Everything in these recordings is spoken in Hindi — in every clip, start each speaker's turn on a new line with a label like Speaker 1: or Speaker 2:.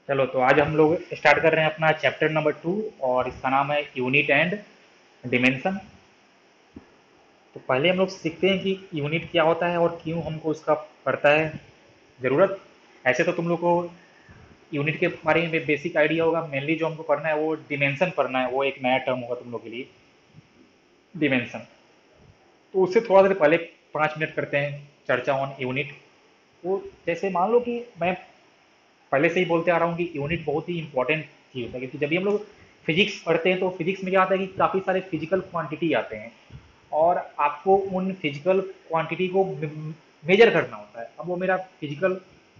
Speaker 1: चलो तो आज हम लोग स्टार्ट कर रहे हैं अपना चैप्टर नंबर 2 और इसका नाम है यूनिट एंड डिमेंशन। तो पहले हम लोग सीखते हैं कि यूनिट क्या होता है और क्यों हमको उसका पड़ता है ज़रूरत। ऐसे तो तुम लोग को यूनिट के बारे में बेसिक आइडिया होगा। मेनली जो हमको पढ़ना है वो डिमेंशन पढ़ना है, वो एक नया टर्म होगा तुम लोग के लिए, डिमेंशन। तो उससे थोड़ा देर पहले 5 मिनट करते हैं चर्चा ऑन यूनिट। वो जैसे मान लो कि मैं पहले से ही बोलते आ रहा हूँ कि यूनिट बहुत ही इंपॉर्टेंट चीज़ होता है, क्योंकि जब भी हम लोग फिजिक्स पढ़ते हैं तो फिजिक्स में क्या आता है कि काफ़ी सारे फिजिकल क्वांटिटी आते हैं और आपको उन फिजिकल क्वांटिटी को मेजर करना होता है। अब वो मेरा फिजिकल,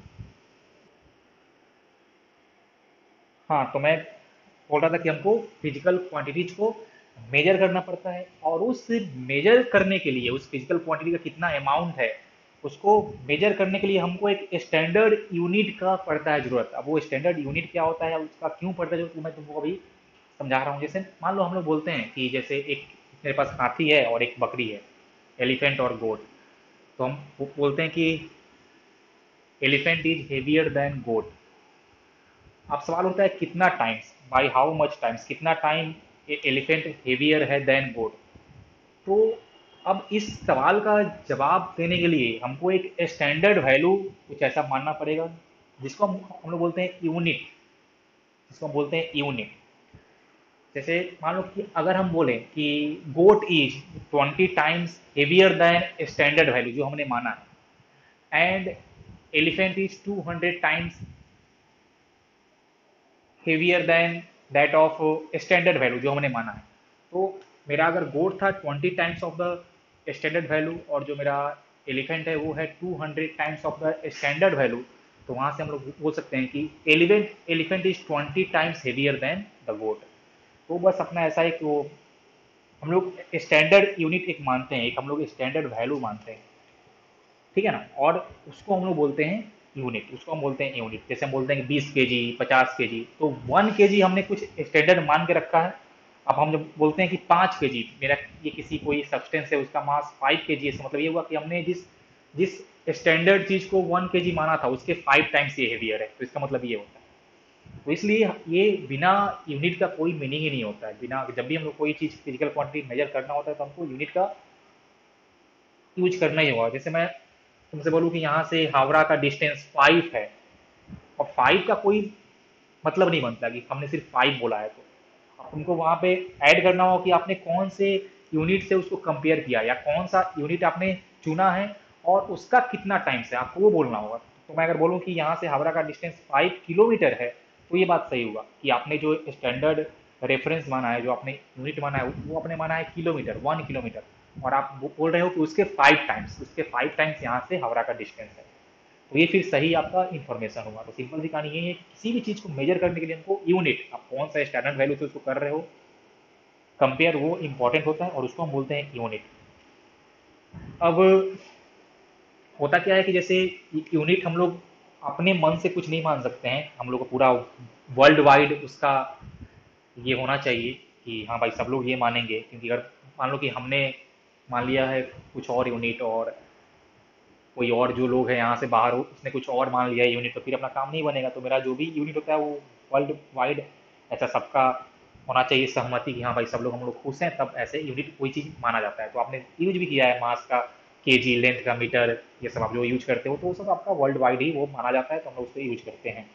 Speaker 1: हाँ, तो मैं बोल रहा था कि हमको फिजिकल क्वांटिटीज को मेजर करना पड़ता है और उस मेजर करने के लिए उस फिजिकल क्वांटिटी का कितना अमाउंट है उसको मेजर करने के लिए हमको एक स्टैंडर्ड यूनिट का पड़ता है जरूरत। अब वो स्टैंडर्ड यूनिट क्या होता है, उसका क्यों पड़ता है, जो मैं तुमको अभी समझा रहा हूँ। जैसे मान लो हम लोग बोलते हैं कि जैसे एक मेरे पास हाथी है और एक बकरी है, एलिफेंट और गोट। तो हम बोलते हैं कि elephant is heavier than goat. अब सवाल होता है कितना times, by how much times, कितना टाइम एलिफेंट हेवियर है देन गोट। तो अब इस सवाल का जवाब देने के लिए हमको एक स्टैंडर्ड वैल्यू कुछ ऐसा मानना पड़ेगा जिसको हम लोग बोलते हैं यूनिट, जिसको हम बोलते हैं यूनिट। जैसे मान लो कि अगर हम बोलें कि goat is 20 times heavier than standard value जो हमने माना है, and elephant is 200 times heavier than that of standard value जो हमने माना है। तो मेरा अगर गोट था 20 times of the standard value और जो मेरा एलिफेंट है वो है 200 times of the standard value, तो वहां से हम लोग बोल सकते हैं कि elephant is 20 times heavier than the goat. तो बस अपना ऐसा है कि वो हम लोग स्टैंडर्ड यूनिट एक मानते हैं, एक हम लोग स्टैंडर्ड वैल्यू मानते हैं, ठीक है ना। और उसको हम लोग बोलते हैं यूनिट, उसको हम बोलते हैं यूनिट। जैसे हम बोलते हैं कि 20 केजी, 50 केजी, तो 1 केजी हमने कुछ स्टैंडर्ड मान के रखा है। अब हम जब बोलते हैं कि 5 केजी मेरा ये किसी कोई सब्सटेंस है उसका मास 5 केजी है, इसका मतलब ये हुआ कि हमने जिस जिस स्टैंडर्ड चीज को 1 केजी माना था उसके 5 टाइम्स ये हेवियर है, तो इसका मतलब ये होता है। तो इसलिए ये बिना यूनिट का कोई मीनिंग ही नहीं होता है। बिना, जब भी हम लोग कोई चीज फिजिकल क्वांटिटी मेजर करना होता है तो हमको यूनिट का यूज करना ही होगा। जैसे मैं तुमसे बोलूँ कि यहाँ से हावड़ा का डिस्टेंस 5 है और 5 का कोई मतलब नहीं बनता कि हमने सिर्फ 5 बोला है। तो अब तुमको वहाँ पे ऐड करना होगा कि आपने कौन से यूनिट से उसको कंपेयर किया या कौन सा यूनिट आपने चुना है और उसका कितना टाइम से आपको वो बोलना होगा। तो मैं अगर बोलूँ कि यहाँ से हावड़ा का डिस्टेंस 5 किलोमीटर है तो ये बात सही होगा कि आपने जो स्टैंडर्ड रेफरेंस माना है, जो आपने यूनिट माना है, वो आपने माना है किलोमीटर, 1 किलोमीटर, और आप बोल रहे हो कि उसके 5 टाइम्स यहाँ से हावड़ा का डिस्टेंस है। तो ये फिर सही आपका इन्फॉर्मेशन होगा। तो सिंपल सी कहानी यही है कि किसी भी चीज़ को मेजर करने के लिए हमको यूनिट, आप कौन सा स्टैंडर्ड वैल्यू से उसको कर रहे हो कंपेयर, वो इंपॉर्टेंट होता है और उसको हम बोलते हैं यूनिट। अब होता क्या है कि जैसे यूनिट हम लोग अपने मन से कुछ नहीं मान सकते हैं, हम लोग को पूरा वर्ल्ड वाइड उसका ये होना चाहिए कि हाँ भाई सब लोग ये मानेंगे। क्योंकि अगर मान लो कि हमने मान लिया है कुछ और यूनिट और कोई और जो लोग हैं यहाँ से बाहर हो उसने कुछ और मान लिया है यूनिट, तो फिर अपना काम नहीं बनेगा। तो मेरा जो भी यूनिट होता है वो वर्ल्ड वाइड ऐसा सबका होना चाहिए सहमति कि हाँ भाई सब लोग हम लोग खुश हैं, तब ऐसे यूनिट कोई चीज़ माना जाता है। तो आपने यूज भी किया है मास का, केजी, लेंथ का मीटर, ये सब आप जो यूज करते हो तो वो सब आपका वर्ल्ड वाइड ही वो माना जाता है, तो हम लोग उसको यूज करते हैं।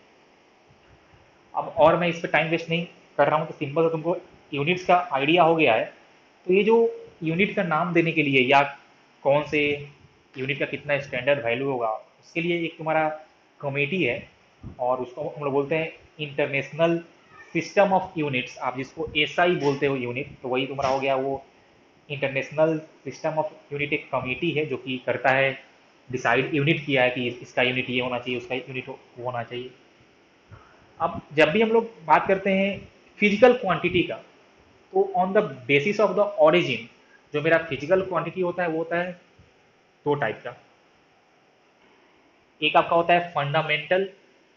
Speaker 1: अब और मैं इस पर टाइम वेस्ट नहीं कर रहा हूँ, तो सिंपल से तुमको यूनिट्स का आइडिया हो गया है। तो ये जो यूनिट का नाम देने के लिए या कौन से यूनिट का कितना स्टैंडर्ड वैल्यू होगा उसके लिए एक तुम्हारा कमेटी है और उसको हम लोग बोलते हैं इंटरनेशनल सिस्टम ऑफ यूनिट्स। आप जिसको एसआई बोलते हो यूनिट, तो वही तुम्हारा हो गया वो इंटरनेशनल सिस्टम ऑफ यूनिट। एक कमेटी है जो कि करता है, डिसाइड यूनिट किया है कि इसका यूनिट ये होना चाहिए, उसका यूनिट वो होना चाहिए। अब जब भी हम लोग बात करते हैं फिजिकल क्वांटिटी का, तो on the basis of the origin जो मेरा फिजिकल क्वांटिटी होता है वो होता है दो टाइप का। एक आपका होता है फंडामेंटल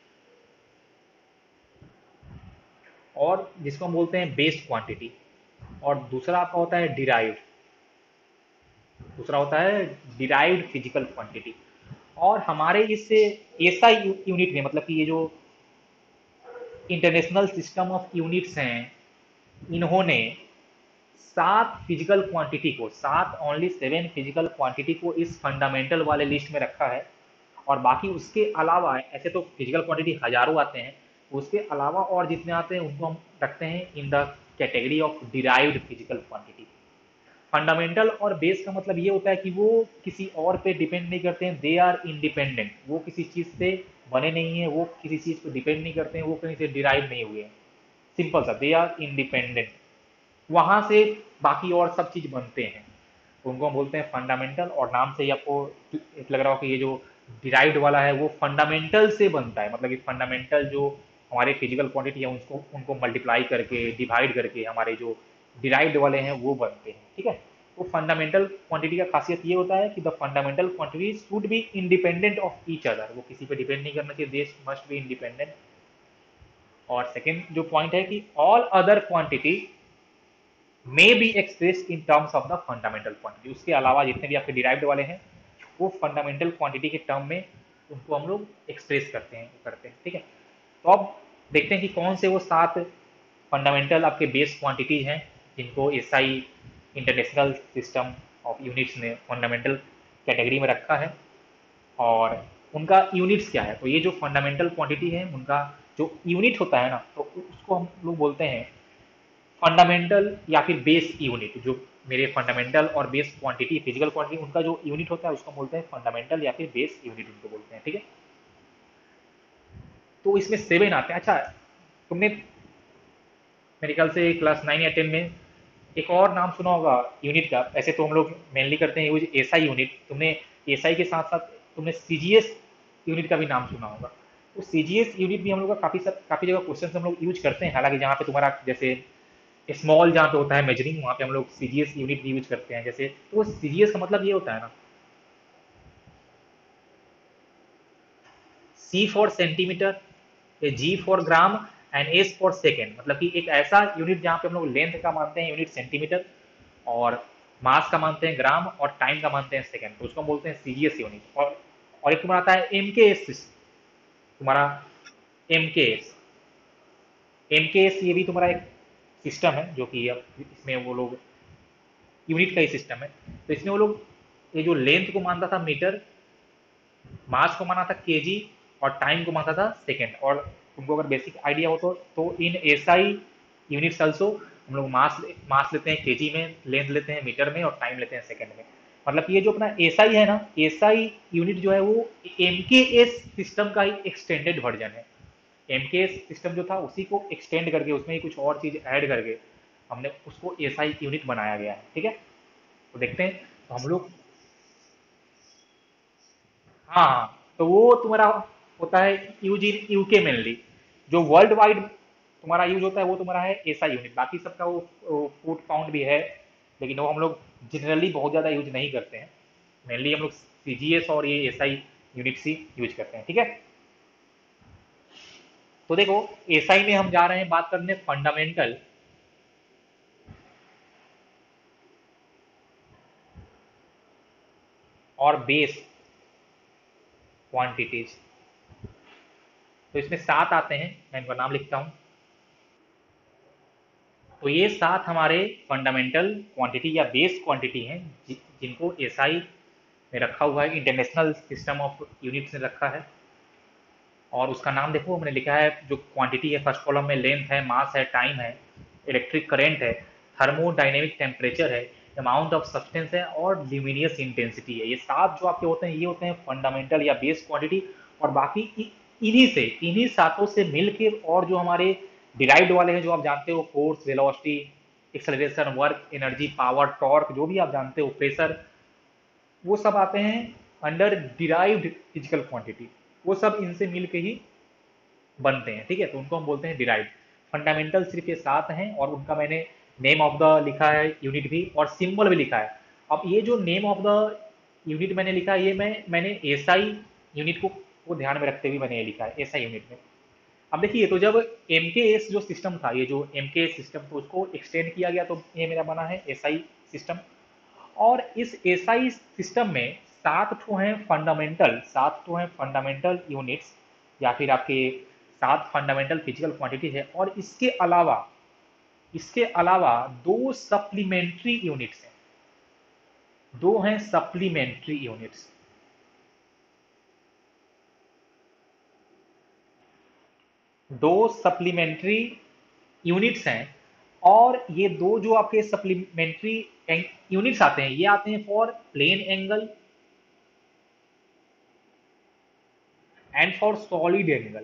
Speaker 1: और जिसको हम बोलते हैं बेस्ड क्वांटिटी, और दूसरा आपका होता है डिराइव्ड, दूसरा होता है डिराइव्ड फिजिकल क्वांटिटी। और हमारे इस एसआई यूनिट में मतलब कि ये जो इंटरनेशनल सिस्टम ऑफ यूनिट्स हैं, इन्होंने 7 फिजिकल क्वांटिटी को, 7 ओनली 7 फिजिकल क्वांटिटी को इस फंडामेंटल वाले लिस्ट में रखा है। और बाकी उसके अलावा ऐसे तो फिजिकल क्वांटिटी हजारों आते हैं, उसके अलावा और जितने आते हैं उनको हम रखते हैं in the category of derived physical quantity. Fundamental और बेस का मतलब ये होता है कि वो किसी और पे डिपेंड नहीं करते हैं, दे आर इंडिपेंडेंट, वो किसी चीज से बने नहीं है, वो किसी चीज पे डिपेंड नहीं करते हैं, वो कहीं से डिराइव नहीं हुए हैं, सिंपल सा, दे आर इंडिपेंडेंट। वहां से बाकी और सब चीज बनते हैं, उनको हम बोलते हैं फंडामेंटल। और नाम से ही आपको लग रहा हो कि ये जो डिराइव्ड वाला है वो फंडामेंटल से बनता है, मतलब कि फंडामेंटल जो हमारे फिजिकल क्वांटिटी है उसको उनको मल्टीप्लाई करके डिवाइड करके हमारे जो डिराइव्ड वाले हैं वो बनते हैं, ठीक है। तो फंडामेंटल क्वांटिटी का खासियत ये होता है कि the fundamental quantity should be independent of each other, वो किसी पे डिपेंड नहीं करना चाहिए, दे मस्ट बी इंडिपेंडेंट। और सेकेंड जो पॉइंट है कि all other quantity may be express in terms of the fundamental quantity, उसके अलावा जितने भी आपके डिराइव्ड वाले हैं वो फंडामेंटल क्वांटिटी के टर्म में उनको हम लोग एक्सप्रेस करते हैं, ठीक है। तो अब देखते हैं कि कौन से वो 7 फंडामेंटल आपके बेस क्वांटिटीज हैं जिनको SI international system of units ने फंडामेंटल कैटेगरी में रखा है, और उनका यूनिट्स क्या है। तो ये जो फंडामेंटल क्वांटिटी है उनका जो यूनिट होता है ना, तो उसको हम लोग बोलते हैं फंडामेंटल या फिर बेस यूनिट। जो मेरे फंडामेंटल और बेस क्वांटिटी फिजिकल क्वांटिटी उनका जो यूनिट होता है उसको बोलते हैं फंडामेंटल या फिर बेस यूनिट उनको बोलते हैं, ठीक है। तो इसमें 7 आते हैं। अच्छा, तुमने मेरे ख्याल से क्लास 9 या 10 में एक और नाम सुना होगा यूनिट का। ऐसे तो हम लोग मेनली करते हैं यूज एसआई यूनिट, तुमने एसआई के साथ साथ तुमने सीजीएस यूनिट का भी नाम सुना होगा। तो सीजीएस यूनिट भी हम लोग का काफी जगह क्वेश्चन हम लोग यूज करते हैं, हालांकि जहाँ पे तुम्हारा जैसे स्मॉल जहाँ पे होता है मेजरिंग, वहाँ पे हम लोग सीजीएस यूनिट भी यूज करते हैं। जैसे तो सीजीएस का मतलब ये होता है ना, C for centimetre, G for gram and S for second, मतलब कि एक ऐसा यूनिट जहाँ पे हम लोग लेंथ का मानते हैं यूनिट सेंटीमीटर, और मास का मानते हैं ग्राम, और टाइम का मानते हैं सेकेंड, तो उसको हम बोलते हैं सीजीएस यूनिट। और एक तुम्हारा आता है एमकेएस, तुम्हारा एमकेएस। एमकेएस ये भी तुम्हारा एक सिस्टम है जो कि अब इसमें वो लोग यूनिट का ही सिस्टम है। तो इसमें वो लोग ये जो लेंथ को मानता था मीटर, मास को माना था केजी, और टाइम को मानता था सेकेंड। और तुमको अगर बेसिक आइडिया हो तो इन एसआई यूनिट्स ऑल्सो हम लोग मास लेते हैं केजी में, लेंथ लेते हैं मीटर में, और टाइम लेते हैं सेकेंड में। मतलब ये जो अपना एसआई है ना, एसआई यूनिट जो है वो एमकेएस सिस्टम का ही एक्सटेंडेड वर्जन है। एमकेएस सिस्टम जो था उसी को एक्सटेंड करके उसमें ही कुछ और चीज ऐड करके हमने उसको एसआई यूनिट बनाया गया है, ठीक है। तो देखते हैं, तो हम लोग, हाँ, तो वो तुम्हारा होता है यूज इन यूके मेनली। जो वर्ल्ड वाइड तुम्हारा यूज होता है वो तुम्हारा है एसआई यूनिट, बाकी सबका वो फुट पाउंड भी है, लेकिन वो हम लोग जनरली बहुत ज़्यादा यूज नहीं करते हैं। मेनली हम लोग सीजीएस और ये एसआई यूनिट्स ही यूज करते हैं, ठीक है। तो देखो, एसआई में हम जा रहे हैं बात करने फंडामेंटल और बेस क्वांटिटीज। तो इसमें 7 आते हैं, मैं इनका नाम लिखता हूँ। तो ये 7 हमारे फंडामेंटल क्वांटिटी या बेस क्वांटिटी हैं जिनको एसआई में रखा हुआ है, इंटरनेशनल सिस्टम ऑफ यूनिट्स ने रखा है। और उसका नाम देखो हमने लिखा है, जो क्वांटिटी है फर्स्ट कॉलम में लेंथ है, मास है, टाइम है, इलेक्ट्रिक करंट है, थर्मोडाइनेमिक टेम्परेचर है, अमाउंट ऑफ सब्सटेंस है, और ल्यूमिनियस इंटेंसिटी है। ये 7 जो आपके होते हैं ये होते हैं फंडामेंटल या बेस क्वांटिटी। और बाकी इन्हीं सातों से मिलके और जो हमारे डिराइव्ड वाले हैं जो आप जानते हो, force, velocity, acceleration, work, energy, power, torque, जो भी आप जानते हो, प्रेशर, वो सब आते हैं अंडर डिराइव्ड फिजिकल क्वांटिटी। वो सब इनसे मिलके ही बनते हैं, ठीक है। तो उनको हम बोलते हैं डिराइव्ड। फंडामेंटल सिर्फ ये 7 हैं, और उनका मैंने नेम ऑफ द लिखा है यूनिट भी, और सिंबल भी लिखा है। अब ये जो नेम ऑफ द यूनिट मैंने लिखा है, ये मैंने एसआई यूनिट को ध्यान में रखते हुए मैंने ये लिखा है एसआई यूनिट में। अब देखिए, तो जब एम के एस जो सिस्टम था, ये जो एम के एस सिस्टम, तो उसको एक्सटेंड किया गया, तो ये मेरा बना है एस आई सिस्टम। और इस एस आई सिस्टम में 7 ठो हैं फंडामेंटल, 7 ठो हैं फंडामेंटल यूनिट्स, या फिर आपके 7 फंडामेंटल फिजिकल क्वांटिटी है, और इसके अलावा 2 सप्लीमेंट्री यूनिट्स हैं, 2 हैं सप्लीमेंट्री यूनिट्स। दो सप्लीमेंट्री यूनिट्स हैं, और ये दो जो आपके सप्लीमेंट्री यूनिट्स आते हैं, ये आते हैं for plane angle and for solid angle.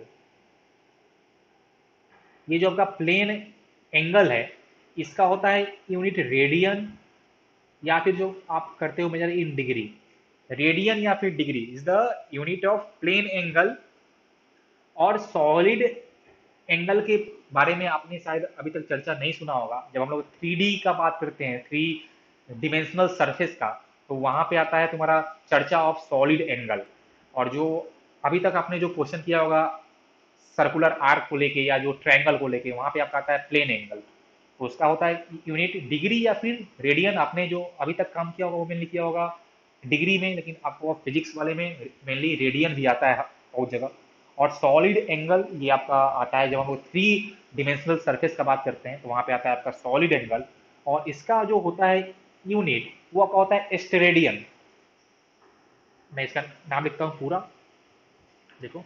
Speaker 1: ये जो आपका प्लेन एंगल है, इसका होता है यूनिट रेडियन, या फिर जो आप करते हो मेजर इन डिग्री, रेडियन या फिर degree is the unit of plane angle. और सॉलिड एंगल के बारे में आपने शायद अभी तक चर्चा नहीं सुना होगा। जब हम लोग 3D का बात करते हैं, 3 डिमेंशनल सरफेस का, तो वहां पे आता है तुम्हारा चर्चा ऑफ सॉलिड एंगल। और जो अभी तक आपने जो क्वेश्चन किया होगा सर्कुलर आर्क को लेके या जो ट्रायंगल को लेके, वहां पे आपका आता है प्लेन एंगल, तो उसका होता है यूनिट डिग्री या फिर रेडियन। आपने जो अभी तक काम किया होगा वो मेनली किया होगा डिग्री में, लेकिन आपको फिजिक्स वाले में मेनली रेडियन भी आता है बहुत जगह। और सॉलिड एंगल ये आपका आता है जब हम लोग 3 डिमेंशनल सरफेस का बात करते हैं, तो वहां पे आता है आपका सॉलिड एंगल। और इसका जो होता है यूनिट, वो आपका होता है स्टेरेडियन। मैं इसका नाम लिखता हूँ पूरा, देखो।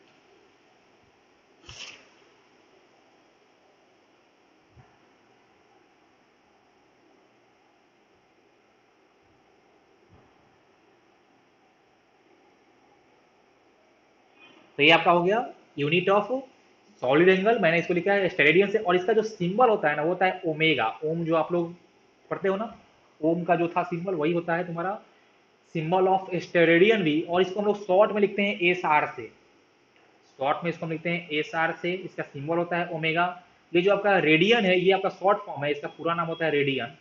Speaker 1: तो ये आपका हो गया यूनिट ऑफ सॉलिड एंगल, मैंने इसको लिखा है स्टेरेडियन से। और इसका जो सिंबल होता है ना, वो होता है ओमेगा। ओम जो आप लोग पढ़ते हो ना, ओम का जो था सिंबल, वही होता है तुम्हारा सिंबल ऑफ स्टेरेडियन भी। और इसको हम लोग शॉर्ट में लिखते हैं एस आर से, शॉर्ट में इसको हम लिखते हैं एस आर से। इसका सिंबल होता है ओमेगा। ये जो आपका रेडियन है, ये आपका शॉर्ट फॉर्म है, इसका पूरा नाम होता है रेडियन।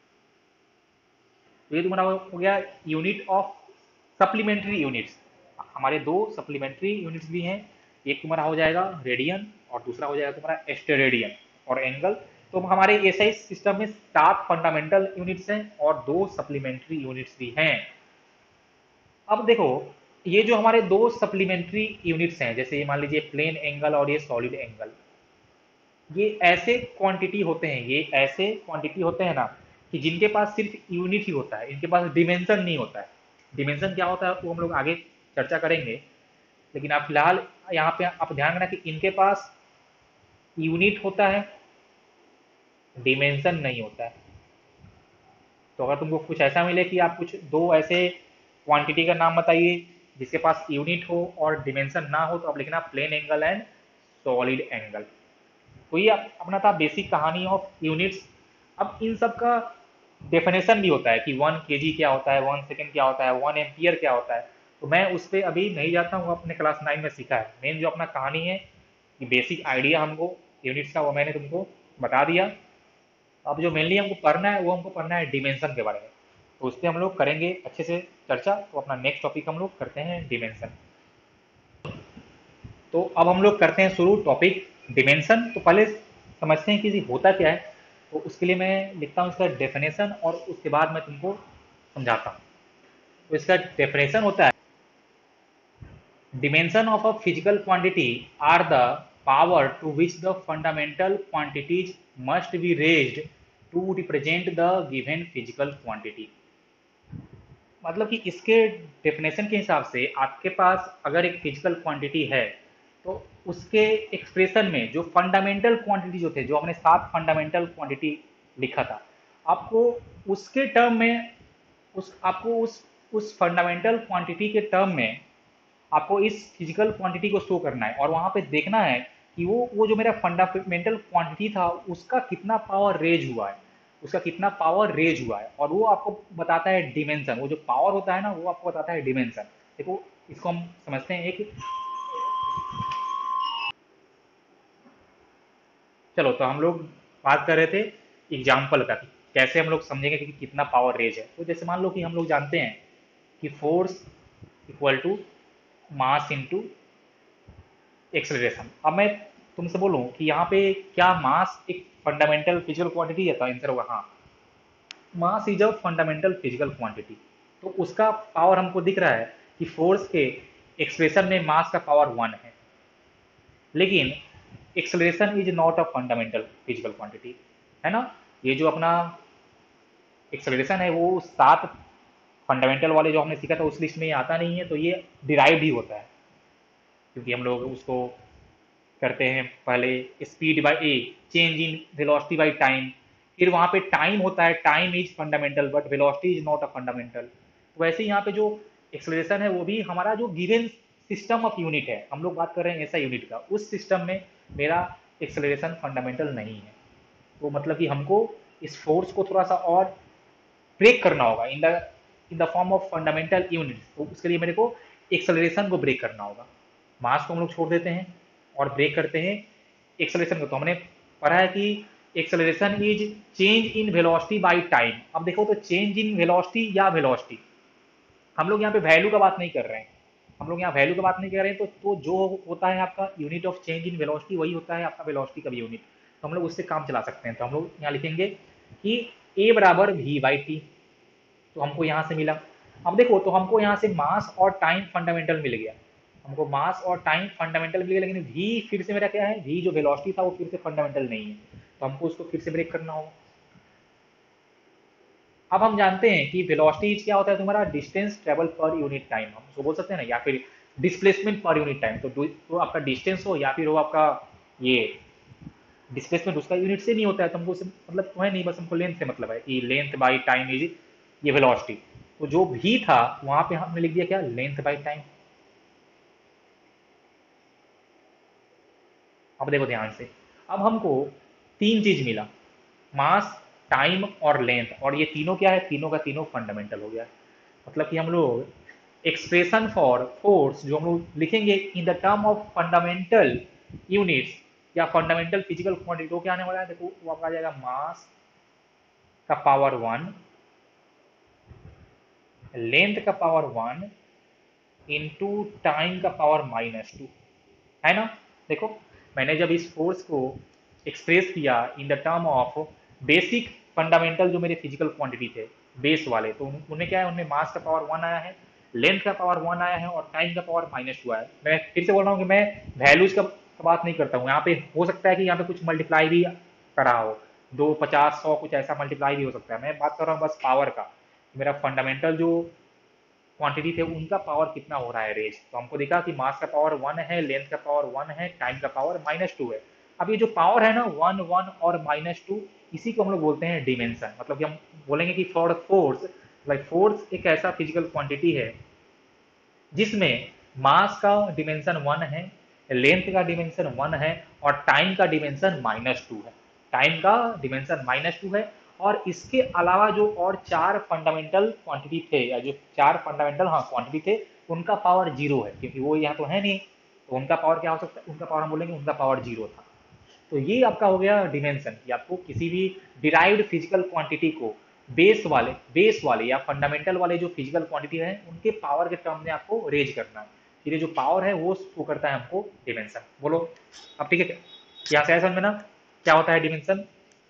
Speaker 1: तो ये तुम्हारा हो गया यूनिट ऑफ सप्लीमेंट्री यूनिट्स। हमारे 2 सप्लीमेंट्री यूनिट्स भी हैं, एक तुम्हारा हो जाएगा रेडियन और दूसरा हो जाएगा तुम्हारा स्टेरेडियन। और एंगल, तो हमारे एसआई सिस्टम में 7 फंडामेंटल यूनिट्स हैं और 2 सप्लीमेंट्री यूनिट्स भी हैं। अब देखो, ये जो हमारे 2 सप्लीमेंट्री यूनिट्स हैं, जैसे ये मान लीजिए प्लेन एंगल और ये सॉलिड एंगल, ये ऐसे क्वांटिटी होते हैं, ये ऐसे क्वांटिटी होते हैं ना, कि जिनके पास सिर्फ यूनिट ही होता है, इनके पास डिमेंशन नहीं होता है। डिमेंशन क्या होता है वो हम लोग आगे चर्चा करेंगे, लेकिन आप फिलहाल यहाँ पे आप ध्यान रखना कि इनके पास यूनिट होता है, डिमेंशन नहीं होता है। तो अगर तुमको कुछ ऐसा मिले कि आप कुछ 2 ऐसे क्वांटिटी का नाम बताइए जिसके पास यूनिट हो और डिमेंशन ना हो, तो आप लिखना plane angle and solid angle. तो ये अपना था बेसिक कहानी ऑफ यूनिट्स। अब इन सब का डेफिनेशन भी होता है कि 1 kg क्या होता है, 1 सेकेंड क्या होता है, 1 एम्पियर क्या होता है। तो मैं उस पर अभी नहीं जाता हूँ, अपने क्लास 9 में सीखा है। मेन जो अपना कहानी है कि बेसिक आइडिया हमको यूनिट्स का, वो मैंने तुमको बता दिया। अब जो मेनली हमको पढ़ना है, वो हमको पढ़ना है डिमेंशन के बारे में। तो उस पर हम लोग करेंगे अच्छे से चर्चा। तो अपना नेक्स्ट टॉपिक हम लोग करते हैं डिमेंशन। तो अब हम लोग करते हैं शुरू टॉपिक डिमेंशन। तो पहले समझते हैं कि ये होता क्या है। तो उसके लिए मैं लिखता हूँ इसका डेफिनेशन, और उसके बाद मैं तुमको समझाता हूँ। तो इसका डेफिनेशन होता है, dimension of a physical quantity are the power to which the fundamental quantities must be raised to represent the given physical quantity। मतलब कि इसके डेफिनेशन के हिसाब से आपके पास अगर एक फिजिकल क्वांटिटी है, तो उसके एक्सप्रेशन में जो फंडामेंटल क्वांटिटी जो थे, जो हमने 7 फंडामेंटल क्वांटिटी लिखा था, आपको उसके टर्म में उस फंडामेंटल क्वांटिटी के टर्म में आपको इस फिजिकल क्वांटिटी को शो करना है। और वहां पे देखना है कि वो जो मेरा फंडामेंटल क्वांटिटी था, उसका कितना पावर रेज हुआ है, उसका कितना पावर रेज हुआ है। और वो आपको बताता है डिमेंशन। वो जो पावर होता है ना, वो आपको बताता है डिमेंशन। देखो, इसको हम समझते हैं एक, चलो तो हम लोग बात कर रहे थे एग्जाम्पल का कि कैसे हम लोग समझेंगे कि कितना पावर रेज है। तो जैसे मान लो कि हम लोग जानते हैं कि force equal to mass into acceleration. अब मैं तुमसे बोलूं कि यहाँ पे क्या मास एक फंडामेंटल फिजिकल क्वांटिटी है, तो आंसर होगा हाँ, mass is a fundamental physical quantity. तो उसका पावर हमको दिख रहा है कि फोर्स के एक्सप्रेशन में मास का पावर 1 है। लेकिन acceleration is not a fundamental physical quantity, है ना। ये जो अपना एक्सेलरेशन है वो 7 फंडामेंटल वाले जो हमने सीखा था उस लिस्ट में ये आता नहीं है, तो ये डिराइव्ड ही होता है, क्योंकि हम लोग उसको करते हैं पहले speed by a, change in velocity by time, फिर वहाँ पे टाइम होता है, time is fundamental but velocity is not a fundamental. तो वैसे ही यहाँ पे जो एक्सेलरेशन है वो भी हमारा जो गिवन सिस्टम ऑफ यूनिट है, हम लोग बात कर रहे हैं ऐसा यूनिट का, उस सिस्टम में मेरा एक्सेलरेशन फंडामेंटल नहीं है। तो मतलब कि हमको इस फोर्स को थोड़ा सा और ब्रेक करना होगा in the form of fundamental unit, तो उसके लिए मेरे को एक्सेलरेशन को ब्रेक करना होगा। मास को हम लोग छोड़ देते हैं और ब्रेक करते हैं एक्सेलरेशन को। तो हमने पढ़ा है कि acceleration is change in velocity by time. अब देखो तो चेंज इन वेलोसिटी या वेलोसिटी, हम लोग यहाँ पे वैल्यू का बात नहीं कर रहे हैं, हम लोग यहाँ वैल्यू का बात नहीं कर रहे हैं, तो जो होता है आपका unit of change in velocity वही होता है आपका वेलोसिटी का भी यूनिट। तो हम लोग उससे काम चला सकते हैं। तो हम लोग यहाँ लिखेंगे कि ए बराबर वी बाई टी, तो हमको यहाँ से मिला। अब देखो तो हमको यहाँ से मास और टाइम फंडामेंटल मिल गया, हमको मास और टाइम फंडामेंटल मिल गया, लेकिन वी फिर से मेरा क्या है, वी जो वेलोसिटी था वो फिर से फंडामेंटल नहीं है, तो हमको उसको फिर से ब्रेक करना होगा। अब हम जानते हैं कि वेलोसिटी क्या होता है, तुम्हारा distance travel per unit time, हम उसको बोल सकते हैं ना, या फिर डिस्प्लेसमेंट पर यूनिट टाइम। तो आपका डिस्टेंस हो या फिर हो आपका ये डिस्प्लेसमेंट, उसका यूनिट से नहीं होता है, तो हमको मतलब तो है नहीं, बस हमको लेंथ से मतलब है कि लेंथ बाई टाइम इज ये वेलोसिटी। तो जो भी था वहां पे हमने लिख दिया क्या, लेंथ बाई टाइम। अब देखो ध्यान से, अब हमको तीन चीज मिला, मास, टाइम और लेंथ, और ये तीनों क्या है, तीनों का तीनों फंडामेंटल हो गया। मतलब कि हम लोग एक्सप्रेशन फॉर फोर्स जो हम लोग लिखेंगे in the term of fundamental units या फंडामेंटल फिजिकल क्वांटिटी, तो क्या आने वाला है, देखो वो आपका आ जाएगा मास का पावर 1, लेंथ का पावर 1 इंटू टाइम का पावर -2, है ना। देखो मैंने जब इस फोर्स को एक्सप्रेस किया in the term of basic fundamental जो मेरे फिजिकल क्वांटिटी थे बेस वाले, तो उनमें क्या है, उनमें मास का पावर 1 आया है, लेंथ का पावर 1 आया है और टाइम का पावर -2 आया है। मैं फिर से बोल रहा हूँ कि मैं वैल्यूज का बात नहीं करता हूँ यहाँ पे, हो सकता है कि यहाँ पे कुछ मल्टीप्लाई भी करा हो, 2, 50, 100 कुछ ऐसा मल्टीप्लाई भी हो सकता है, मैं बात कर रहा हूँ बस पावर का। मेरा फंडामेंटल जो क्वांटिटी थे उनका पावर कितना हो रहा है रेज, तो हमको देखा कि मास का पावर 1 है, लेंथ का पावर 1 है, टाइम का पावर -2 है। अब ये जो पावर है ना 1, 1 और -2, इसी को हम लोग बोलते हैं डिमेंशन। मतलब कि हम बोलेंगे कि फॉर फोर्स, लाइक फोर्स एक ऐसा फिजिकल क्वांटिटी है जिसमें मास का डिमेंशन 1 है, लेंथ का डिमेंशन 1 है और टाइम का डिमेंशन -2 है, टाइम का डिमेंशन -2 है। और इसके अलावा जो और चार फंडामेंटल क्वांटिटी थे, या जो चार फंडामेंटल हाँ क्वांटिटी थे, उनका पावर जीरो है, क्योंकि वो यहाँ तो है नहीं, तो उनका पावर क्या हो सकता है, उनका पावर हम बोलेंगे उनका पावर जीरो था। तो ये आपका हो गया डिमेंशन, कि आपको किसी भी डिराइव्ड फिजिकल क्वांटिटी को बेस वाले या फंडामेंटल वाले जो फिजिकल क्वांटिटी है उनके पावर के टर्म में आपको रेज करना है। ये जो पावर है वो करता है हमको डिमेंशन। बोलो अब ठीक है, यहाँ से आया समझ में ना क्या होता है डिमेंशन।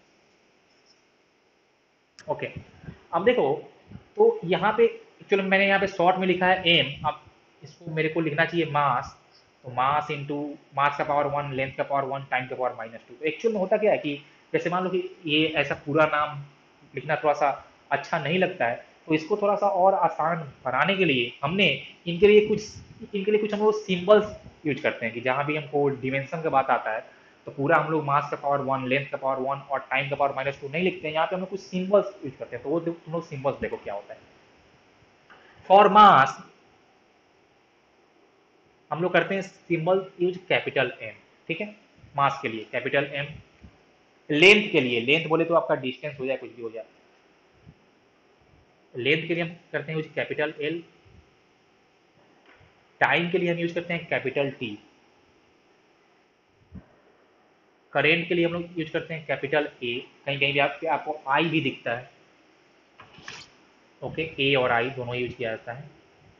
Speaker 1: ओके, अब देखो तो यहाँ पे एक्चुअली मैंने यहाँ पे शॉर्ट में लिखा है एम, अब इसको मेरे को लिखना चाहिए मास, तो मास इंटू मास का पावर 1, लेंथ का पावर 1, टाइम का पावर -2। तो एक्चुअल में होता क्या है कि जैसे मान लो कि ये ऐसा पूरा नाम लिखना थोड़ा सा अच्छा नहीं लगता है, तो इसको थोड़ा सा और आसान बनाने के लिए हमने इनके लिए कुछ हम लोग सिंबल्स यूज करते हैं, कि जहाँ भी हमको डिमेंशन का बात आता है तो पूरा हम लोग मास का पावर 1, लेंथ का पावर 1 और टाइम का पावर -2 नहीं लिखते हैं, यहाँ पे हम लोग कुछ सिंबल्स यूज करते हैं। तो वो तुम लोग सिंबल्स देखो क्या होता है। फॉर मास हम लोग करते हैं सिंबल यूज कैपिटल एम, ठीक है, मास के लिए कैपिटल एम। लेंथ के लिए, लेंथ बोले तो आपका डिस्टेंस हो जाए कुछ भी हो जाए, लेंथ के लिए हम करते हैं यूज कैपिटल एल। टाइम के लिए हम यूज करते हैं कैपिटल टी। करेंट के लिए हम लोग यूज करते हैं कैपिटल ए, कहीं कहीं भी आपको आई भी दिखता है, ओके, ए और आई दोनों यूज किया जाता है।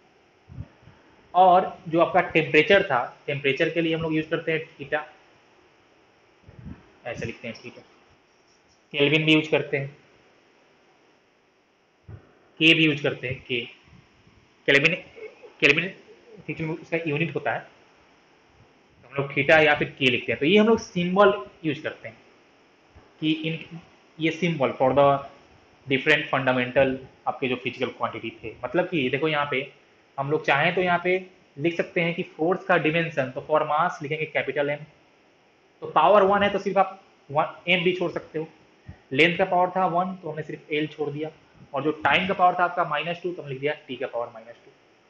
Speaker 1: और जो आपका टेम्परेचर था, टेम्परेचर के लिए हम लोग यूज करते हैं थीटा, ऐसे लिखते हैं थीटा। केल्विन भी यूज करते हैं, के भी यूज करते हैं, के केल्विन, केल्विन उसका यूनिट होता है, हम लोग थीटा या फिर के लिखते हैं, तो ये हम लोग सिंबल यूज करते हैं कि इन ये symbol for the different fundamental आपके जो फिजिकल क्वांटिटी थे। मतलब कि देखो यहाँ पे हम लोग चाहें तो यहाँ पे लिख सकते हैं कि फोर्स का डिमेंशन, तो फॉर मास लिखेंगे कैपिटल एम, तो पावर 1 है तो सिर्फ आप एम भी छोड़ सकते हो। लेंथ का पावर था 1 तो हमने सिर्फ एल छोड़ दिया, और जो टाइम का पावर था आपका -2 तो हमने लिख दिया टी का पावर -2।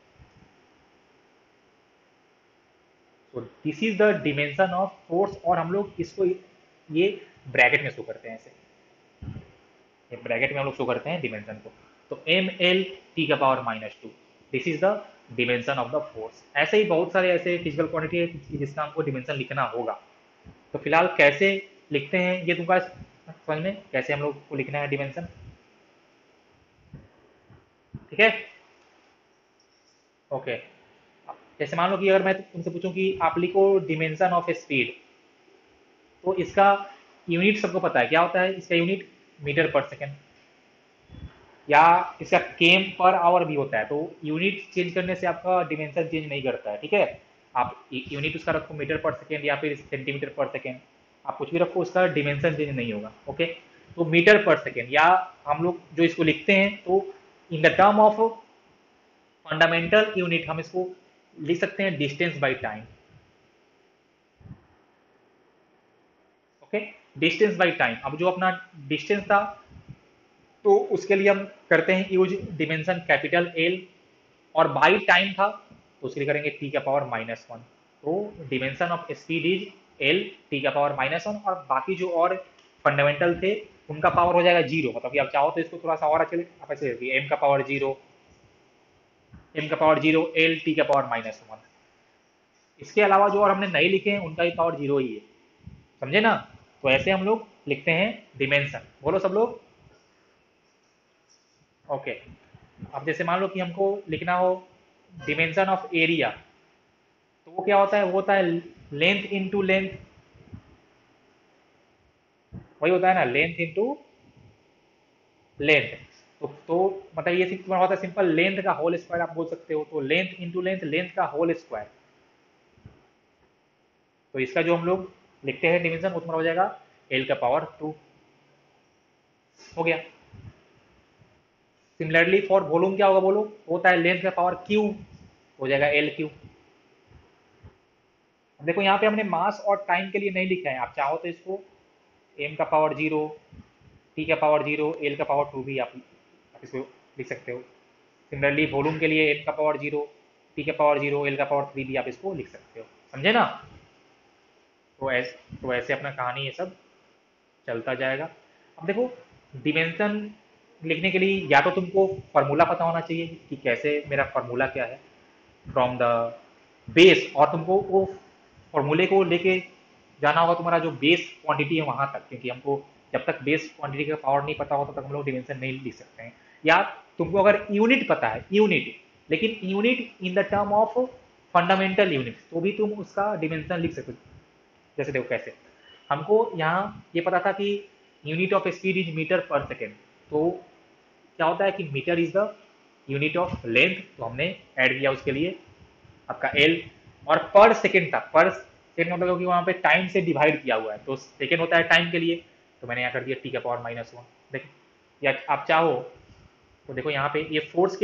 Speaker 1: तो this is the dimension of force, और हम लोग इसको ये ब्रैकेट में शो करते हैं ऐसे, ये ब्रैकेट में हम लोग शो करते हैं डिमेंशन को। तो एम एल टी का power -2, this is the dimension of the force. ऐसे ही बहुत सारे ऐसे फिजिकल क्वांटिटी है जिसका हमको डिमेंशन लिखना होगा। तो फिलहाल कैसे लिखते हैं ये तुमको समझ में, कैसे हम लोग को लिखना है डिमेंशन, ठीक है। ओके, जैसे मान लो कि अगर मैं तुमसे पूछूं कि आप लिखो डिमेंशन ऑफ स्पीड, तो इसका यूनिट सबको पता है क्या होता है, इसका यूनिट मीटर पर सेकेंड, या इसका केम पर आवर भी होता है। तो यूनिट चेंज करने से आपका डिमेंशन चेंज नहीं करता है, ठीक है। आप यूनिट उसका रखो मीटर पर सेकेंड या फिर सेंटीमीटर पर सेकेंड, आप कुछ भी रखो, उसका डिमेंशन चेंज नहीं होगा, ओके। तो मीटर पर सेकेंड, या हम लोग जो इसको लिखते हैं तो in the term of fundamental unit हम इसको लिख सकते हैं distance by time, okay. Distance by time, अब जो अपना डिस्टेंस था तो उसके लिए हम करते हैं यूज डिमेंशन कैपिटल एल, और बाई टाइम था तो उसके लिए करेंगे टी का पावर -1। तो dimension of speed is L T का पावर -1, और बाकी जो और फंडामेंटल थे उनका पावर हो जाएगा 0। मतलब कि आप चाहो तो इसको थोड़ा सा और अच्छे आप ऐसे एम का पावर 0, एम का पावर 0, एल टी का पावर -1। इसके अलावा जो और हमने नहीं लिखे हैं उनका भी पावर 0 ही है, समझे ना। तो ऐसे हम लोग लिखते हैं डिमेंशन, बोलो सब लोग। ओके, अब जैसे मान लो कि हमको लिखना हो डिमेंशन ऑफ एरिया, तो वो क्या होता है, वो होता है लेंथ इनटू लेंथ, वही होता है ना, लेंथ इनटू लेंथ। तो मतलब ये तुम्हारा होता है सिंपल लेंथ का होल स्क्वायर आप बोल सकते हो, तो लेंथ इनटू लेंथ, लेंथ का होल स्क्वायर। तो इसका जो हम लोग लिखते हैं डिवीजन वो तुम्हारा हो जाएगा एल का पावर 2, हो गया। सिमिलरली फॉर वॉल्यूम क्या होगा बोलो, होता है लेंथ का पावर क्यू, हो जाएगा एल क्यू। देखो यहाँ पे हमने मास और टाइम के लिए नहीं लिखा है, आप चाहो तो इसको एम का पावर 0, टी का पावर 0, एल का पावर 2 भी आप इसको लिख सकते हो। सिमिलरली वॉल्यूम के लिए एम का पावर 0, टी का पावर 0, एल का पावर 3 भी आप इसको लिख सकते हो, समझे ना। तो ऐसे अपना कहानी ये सब चलता जाएगा। अब देखो डिमेंशन लिखने के लिए या तो तुमको फार्मूला पता होना चाहिए कि कैसे मेरा फार्मूला क्या है फ्रॉम द बेस, और तुमको वो फॉर्मूले को लेके जाना होगा तुम्हारा जो बेस क्वांटिटी है वहां तक, क्योंकि हमको जब तक बेस क्वांटिटी का पावर नहीं पता होता तब तक हम लोग डिमेंशन नहीं लिख सकते हैं। या तुमको अगर यूनिट पता है, यूनिट, लेकिन unit in the term of fundamental unit, तो भी तुम उसका डिमेंशन लिख सकते हो। जैसे देखो कैसे, हमको यहाँ ये पता था कि unit of speed is meter per second, तो क्या होता है कि meter is the unit of length, तो हमने ऐड किया उसके लिए आपका एल। और पर सेकेंड था, पर सेकेंड मतलब कि वहाँ पे टाइम से डिवाइड किया हुआ है, तो सेकेंड होता है टाइम के लिए, तो मैंने यहाँ कर दिया टी का पावर -1। देखो, या आप चाहो तो देखो यहाँ पे ये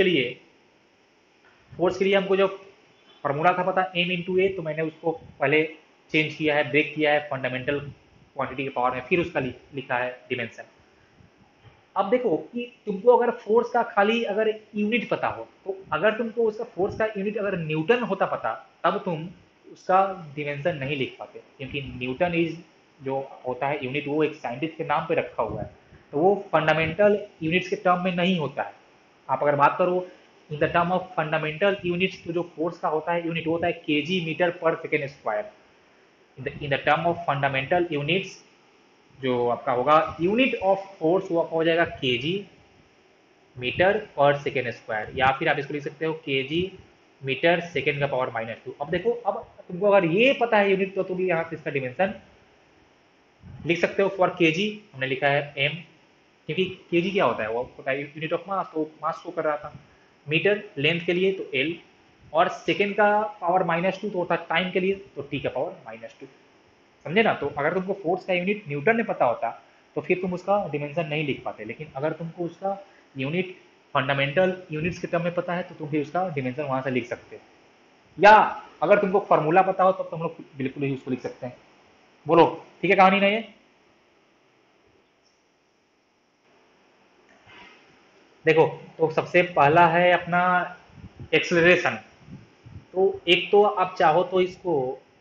Speaker 1: फोर्स के लिए हमको जो फॉर्मूला था पता एम इंटू ए, तो मैंने उसको पहले चेंज किया है, ब्रेक किया है फंडामेंटल क्वांटिटी के पावर में, फिर उसका लिखा है डिमेंशन। अब देखो कि तुमको अगर फोर्स का खाली अगर यूनिट पता हो, तो अगर तुमको उसका फोर्स का यूनिट अगर न्यूटन होता पता, तब तुम उसका डिमेंशन नहीं लिख पाते, क्योंकि न्यूटन इज जो होता है यूनिट, वो एक साइंटिस्ट के नाम पे रखा हुआ है, तो वो फंडामेंटल यूनिट्स के टर्म में नहीं होता है। आप अगर बात करो in the term of fundamental units, तो जो फोर्स का होता है यूनिट होता है KG meter per second square. In the term of fundamental units जो आपका होगा यूनिट ऑफ फोर्स, वो आपका हो जाएगा KG meter per second square, या फिर आप इसको लिख सकते हो केजी मीटर सेकेंड का पावर -2। अब देखो, अब तुमको अगर ये पता है यूनिट, तो तुम यहाँ से इसका डिमेंशन लिख सकते हो। फॉर केजी हमने लिखा है एम, क्योंकि केजी क्या होता है, वो होता है यूनिट ऑफ मास, तो मास शो कर रहा था। मीटर लेंथ के लिए तो एल, और सेकेंड का पावर -2 तो होता है टाइम के लिए, तो टी का पावर -2। समझे ना? तो अगर तुमको फोर्स का यूनिट न्यूटन में पता होता तो फिर तुम उसका डिमेंशन नहीं लिख पाते, लेकिन अगर तुमको उसका यूनिट फंडामेंटल यूनिट्स के टर्म में पता है तो तुम भी उसका डिमेंशन वहां से लिख सकते हो। या अगर तुमको फॉर्मूला पता हो तो तुम लोग बिल्कुल ही उसको लिख सकते हैं। बोलो, ठीक है कहानी ना ये? देखो, तो सबसे पहला है अपना एक्सेलरेशन। तो एक तो आप चाहो तो इसको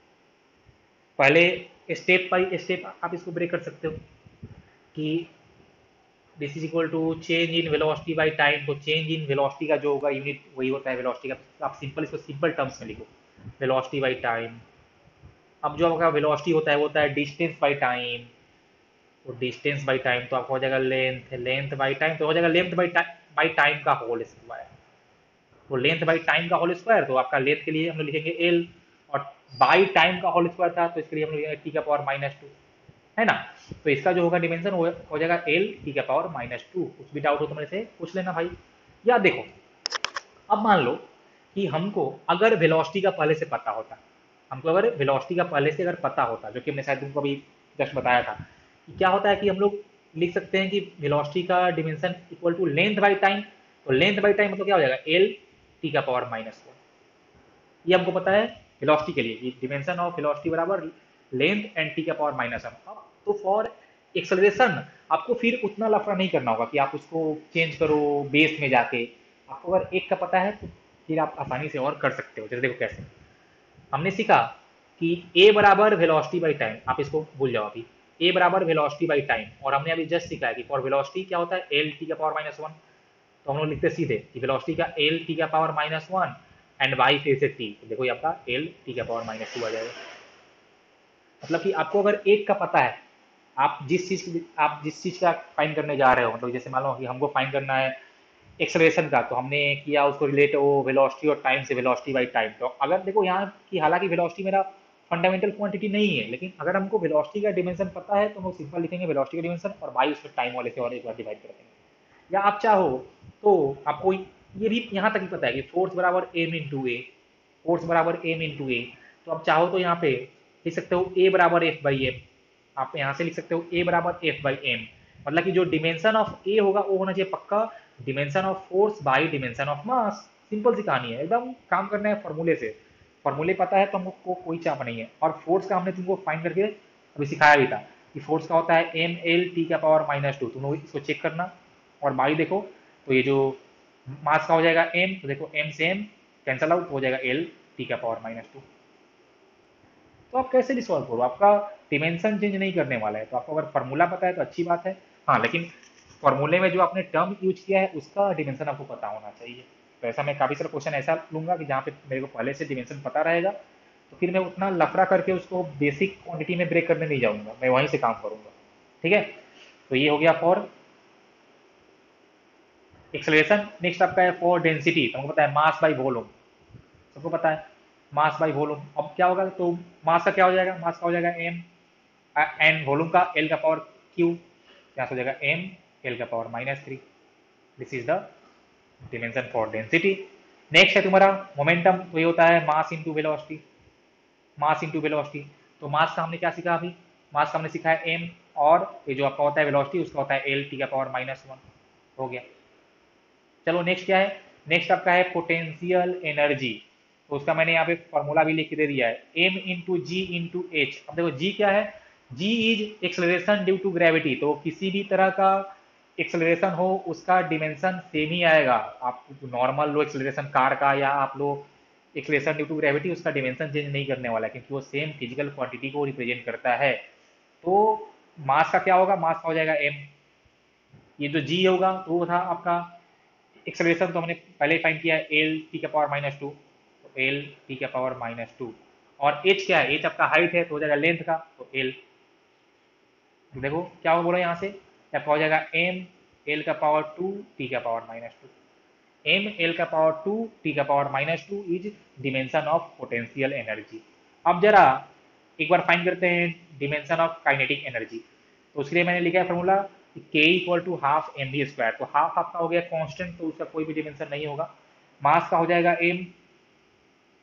Speaker 1: पहले स्टेप बाई स्टेप आप इसको ब्रेक कर सकते हो कि this is equal to change in velocity by time. तो चेंज इन वेलोसिटी का जो होगा यूनिट वही होता है वेलोसिटी का। आप सिंपल इसको सिंपल टर्म्स में लिखो, वेलोसिटी बाई टाइम। अब जो आपका वेलोसिटी होता है वो होता है डिस्टेंस बाई टाइम। तो डिस्टेंस बाई टाइम तो आपका हो जाएगा लेंथ, लेंथ बाई टाइम तो हो जाएगा लेंथ बाई टाइम का होल स्क्वायर। तो लेंथ बाई टाइम का होल स्क्वायर, तो आपका लेंथ के लिए हम लोग लिखेंगे एल, और बाई टाइम का होल स्क्वायर था तो इसके लिए हम लोग लिखेंगे टी का पावर -2, है ना? तो इसका जो होगा डिमेंशन वो हो जाएगा एल टी का पावर -2। कुछ भी डाउट हो तो मेरे से पूछ लेना भाई। या देखो, अब मान लो कि हमको अगर वेलोसिटी का पहले से पता होता, हमको अगर वेलोसिटी का पहले से अगर पता होता, जो कि हमने शायद तुमको अभी जस्ट बताया था कि क्या होता है कि हम लोग लिख सकते हैं कि वेलोसिटी का dimension equal to length by time. तो लेंथ बाई टाइम मतलब क्या हो जाएगा, एल टी का पावर -1। ये हमको पता है वेलोसिटी के लिए कि डिमेंशन ऑफ वेलोसिटी बराबर लेंथ एंड टी का पावर -1। अब तो फॉर एक्सेलरेशन आपको फिर उतना लफड़ा नहीं करना होगा कि आप उसको चेंज करो बेस में जाके। आपको अगर एक का पता है तो फिर आप आसानी से और कर सकते हो। जैसे देखो कैसे हमने सीखा कि ए बराबर वेलोसिटी बाई टाइम, आप इसको भूल जाओ अभी। ए बराबर वेलोसिटी बाई टाइम, और हमने अभी जस्ट सीखा है कि फॉर वेलोसिटी क्या होता है, एल टी का पावर -1। तो हम लोग लिखते सीधे कि वेलोसिटी का एल टी का पावर -1 एंड वाई फिर से टी, तो देखो ये आपका एल टी का पावर -2 आ जाएगा। मतलब कि आपको अगर एक का पता है, आप जिस चीज का फाइंड करने जा रहे हो, मतलब जैसे मान लो कि हमको फाइंड करना है एक्सेलरेशन का, तो हमने किया उसको रिलेट वो वेलोसिटी और टाइम से, वेलोसिटी बाई टाइम। तो अगर देखो यहाँ की हालांकि वेलोसिटी मेरा फंडामेंटल क्वांटिटी नहीं है, लेकिन अगर हमको वेलोसिटी का डिमेंशन पता है तो हम सिंपल लिखेंगे वेलोसिटी का डिमेंशन और बाई उसमें टाइम वाले से और एक बार डिवाइड कर देंगे। या आप चाहो तो आपको ये भी यहाँ तक ही पता है कि फोर्स बराबर एम इंटू ए, फोर्स बराबर एम इंटू ए। तो आप चाहो तो यहाँ पे लिख सकते हो ए बराबर एफ बाई एम। आप यहाँ से लिख सकते हो ए बराबर एफ बाई एम। मतलब कि जो डिमेंशन ऑफ ए होगा वो होना चाहिए पक्का dimension of force by dimension of mass. Simple सी कहानी है, एकदम काम करना है फॉर्मूले से। फॉर्मूले पता है तो हमको कोई चाप नहीं है। और फोर्स का हमने तुमको फाइंड करके अभी सिखाया भी था कि फोर्स का होता है एम एल टी का पावर -2। तुम लोग इसको चेक करना। और बाई देखो, तो ये जो मास का हो जाएगा एम, तो देखो एम से एम कैंसल आउट हो जाएगा एल टी का पावर -2। तो आप कैसे भी सॉल्व करो, आपका डिमेंशन चेंज नहीं करने वाला है। तो आपको अगर फॉर्मूला पता है तो अच्छी बात है। हाँ, लेकिन फॉर्मूले में जो आपने टर्म यूज किया है उसका डिमेंशन आपको पता होना चाहिए। तो ऐसा मैं काफ़ी सारा क्वेश्चन ऐसा लूंगा कि जहाँ पे मेरे को पहले से डिमेंशन पता रहेगा, तो फिर मैं उतना लफड़ा करके उसको बेसिक क्वांटिटी में ब्रेक करने नहीं जाऊंगा, मैं वहीं से काम करूंगा। ठीक है? तो ये हो गया फॉर एक्सेलरेशन। नेक्स्ट आपका है फॉर डेंसिटी। तो हमको पता है मास बाई वॉल्यूम, सबको पता है मास बाई वॉल्यूम। अब क्या होगा, तो मास का क्या हो जाएगा, मास का हो जाएगा एम एंड वॉल्यूम का एल का पावर क्यू, यहाँ से हो जाएगा एम एल का power -3। This is the dimension for density. Next है तुम्हारा मोमेंटम। तो ये होता है mass into velocity, mass into velocity. तो मास का हमने क्या सीखा अभी, मास का हमने सीखा है एम, और ये जो आपका होता है वेलोसिटी उसका होता है एल टी का पावर -1। हो गया। चलो नेक्स्ट क्या है, नेक्स्ट आपका है पोटेंशियल एनर्जी। तो उसका मैंने यहाँ पे फॉर्मूला भी लिख के दे दिया है, M into G into H. अब देखो जी क्या है, G is acceleration due to gravity. तो किसी भी तरह का एक्सेलरेशन हो उसका डिमेंशन सेम ही आएगा। आप नॉर्मल लो एक्सेलरेशन कार का, या आप लो एक्सेलरेशन ड्यू टू ग्रेविटी, उसका डिमेंशन चेंज नहीं करने वाला है क्योंकि वो सेम फिजिकल क्वांटिटी को रिप्रेजेंट करता है। तो मास का क्या होगा, मास का हो जाएगा एम। ये जो जी होगा तो वो था आपका एक्सेलरेशन, तो हमने पहले फाइंड किया है एल टी का पावर -2। तो एल टी का पावर -2। और एच क्या है, एच आपका हाइट है तो हो जाएगा लेंथ का, तो एल। तो देखो क्या हो बोला यहाँ से, आपका हो जाएगा एम एल का पावर 2 टी का पावर -2। एम एल का पावर 2 टी का power -2 is dimension of potential energy. अब जरा एक बार फाइंड करते हैं डिमेंशन ऑफ काइनेटिक एनर्जी। तो उसके लिए मैंने लिखा है formula K equal to half M V square. तो हाफ आपका हो गया कांस्टेंट, तो उसका कोई भी डिमेंशन नहीं होगा। मास का हो जाएगा एम,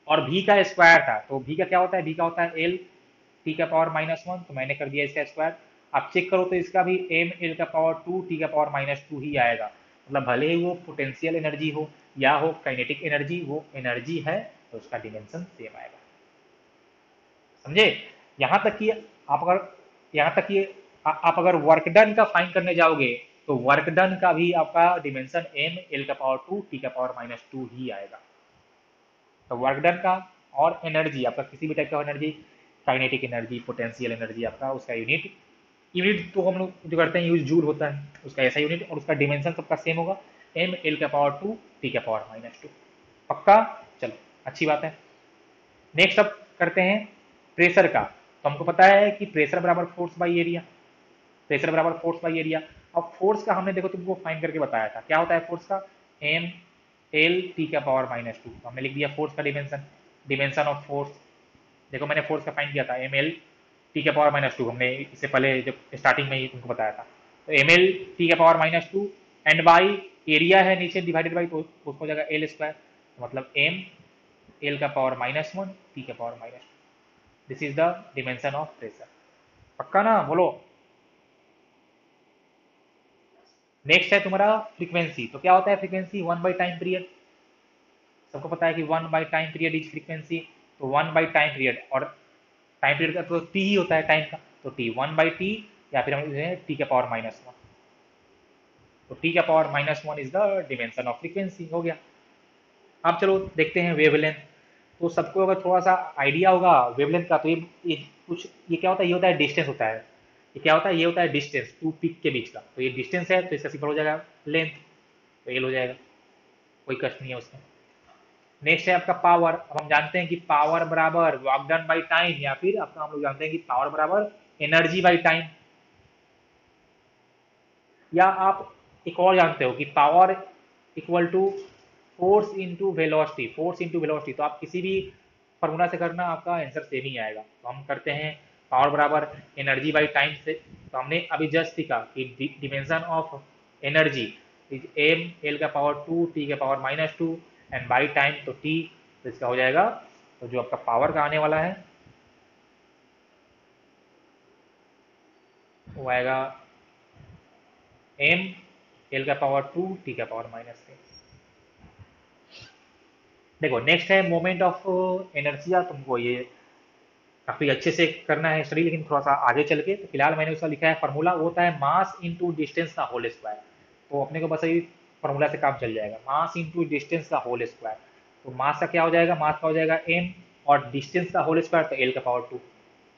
Speaker 1: और v का स्क्वायर था, तो v का क्या होता है, v का होता है एल टी का पावर -1, तो मैंने कर दिया इसका स्क्वायर। आप चेक करो तो इसका भी एम एल का पावर 2 टी का पावर -2 ही आएगा। मतलब भले ही वो पोटेंशियल एनर्जी हो या हो काइनेटिक एनर्जी, वो एनर्जी है तो उसका डिमेंशन सेम आएगा। समझे? यहाँ तक कि आप अगर यहाँ तक कि आप अगर वर्क डन का फाइन करने जाओगे तो वर्क डन का भी आपका डिमेंशन एम एल का पावर 2 टी का पावर -2 ही आएगा। तो वर्क डन का और एनर्जी आपका किसी भी टाइप का energy, kinetic energy, potential energy, आपका उसका यूनिट यूनिट तो हम लोग जो करते हैं यूज जूल होता है, उसका ऐसा यूनिट, और उसका डिमेंशन सबका सेम होगा, एम एल का पावर 2 टी का पावर -2। पक्का? चलो, अच्छी बात है। नेक्स्ट अब करते हैं प्रेशर का। तो हमको पता है कि प्रेशर बराबर फोर्स बाई एरिया, प्रेशर बराबर फोर्स बाई एरिया। अब फोर्स का हमने देखो तुमको फाइन करके बताया था, क्या होता है फोर्स का, एम एल टी का पावर -2। तो हमने लिख दिया फोर्स का डिमेंशन, डिमेंशन ऑफ फोर्स। देखो मैंने फोर्स का फाइन किया था एम एल टी का पावर -2, हमने इससे पहले जब स्टार्टिंग में ही तुमको बताया था। तो एम एल टी का पावर -2 एंड बाई एरिया है नीचे डिवाइडेड बाई, तो उसको हो जाएगा एल स्क्वायर, मतलब एम एल का पावर -1 टी का power -2। This is the dimension of pressure. पक्का ना? बोलो। नेक्स्ट है तुम्हारा फ्रीक्वेंसी। तो क्या होता है फ्रीक्वेंसी, 1/टाइम पीरियड। सबको पता है कि 1/टाइम पीरियड इज फ्रीक्वेंसी। तो 1/टाइम पीरियड, और टाइम पीरियड का तो टी ही होता है टाइम का, तो टी 1/टी, या फिर हम टी का पावर -1। तो टी का power -1 is the dimension of frequency, हो गया। अब चलो देखते हैं वेवलेंथ। तो सबको अगर थोड़ा सा आइडिया होगा वेवलेंथ का, तो ये कुछ, ये क्या होता है, ये होता है डिस्टेंस होता है। ये क्या होता है, ये होता है डिस्टेंस टू पिक के बीच का। तो ये डिस्टेंस है तो इसका सिंपल हो जाएगा लेंथ, तो एल हो जाएगा, कोई कष्ट नहीं है उसमें। नेक्स्ट है आपका पावर। अब हम जानते हैं कि पावर बराबर वर्क डन बाई टाइम, या फिर आपका हम लोग जानते हैं कि पावर बराबर एनर्जी बाई टाइम। या आप एक और जानते हो कि power equal to force into velocity, force into velocity. तो आप किसी भी फॉर्मूला से करना, आपका आंसर सेम ही आएगा। तो हम करते हैं पावर बराबर एनर्जी बाई टाइम से। तो हमने अभी जस्ट सीखा कि dimension of energy is M L का पावर 2 टी का पावर -2 एंड बाई टाइम तो टी। तो इसका हो जाएगा, तो जो आपका पावर का आने वाला है वो आएगा एम एल का पावर 2 टी का पावर -3। देखो नेक्स्ट है मोमेंट ऑफ एनर्जिया। तुमको ये काफी अच्छे से करना है स्टडी, लेकिन थोड़ा सा आगे चल के। तो फिलहाल मैंने उसका लिखा है फॉर्मूला, वो होता है मास इंटू डिस्टेंस का होल स्क्वायर। तो अपने को बस यही फॉर्मूला से काम चल जाएगा, मास इंटू डिस्टेंस का होल स्क्वायर। तो मास का क्या हो जाएगा, मास का हो जाएगा एम, और डिस्टेंस का होल स्क्वायर तो एल का पावर 2।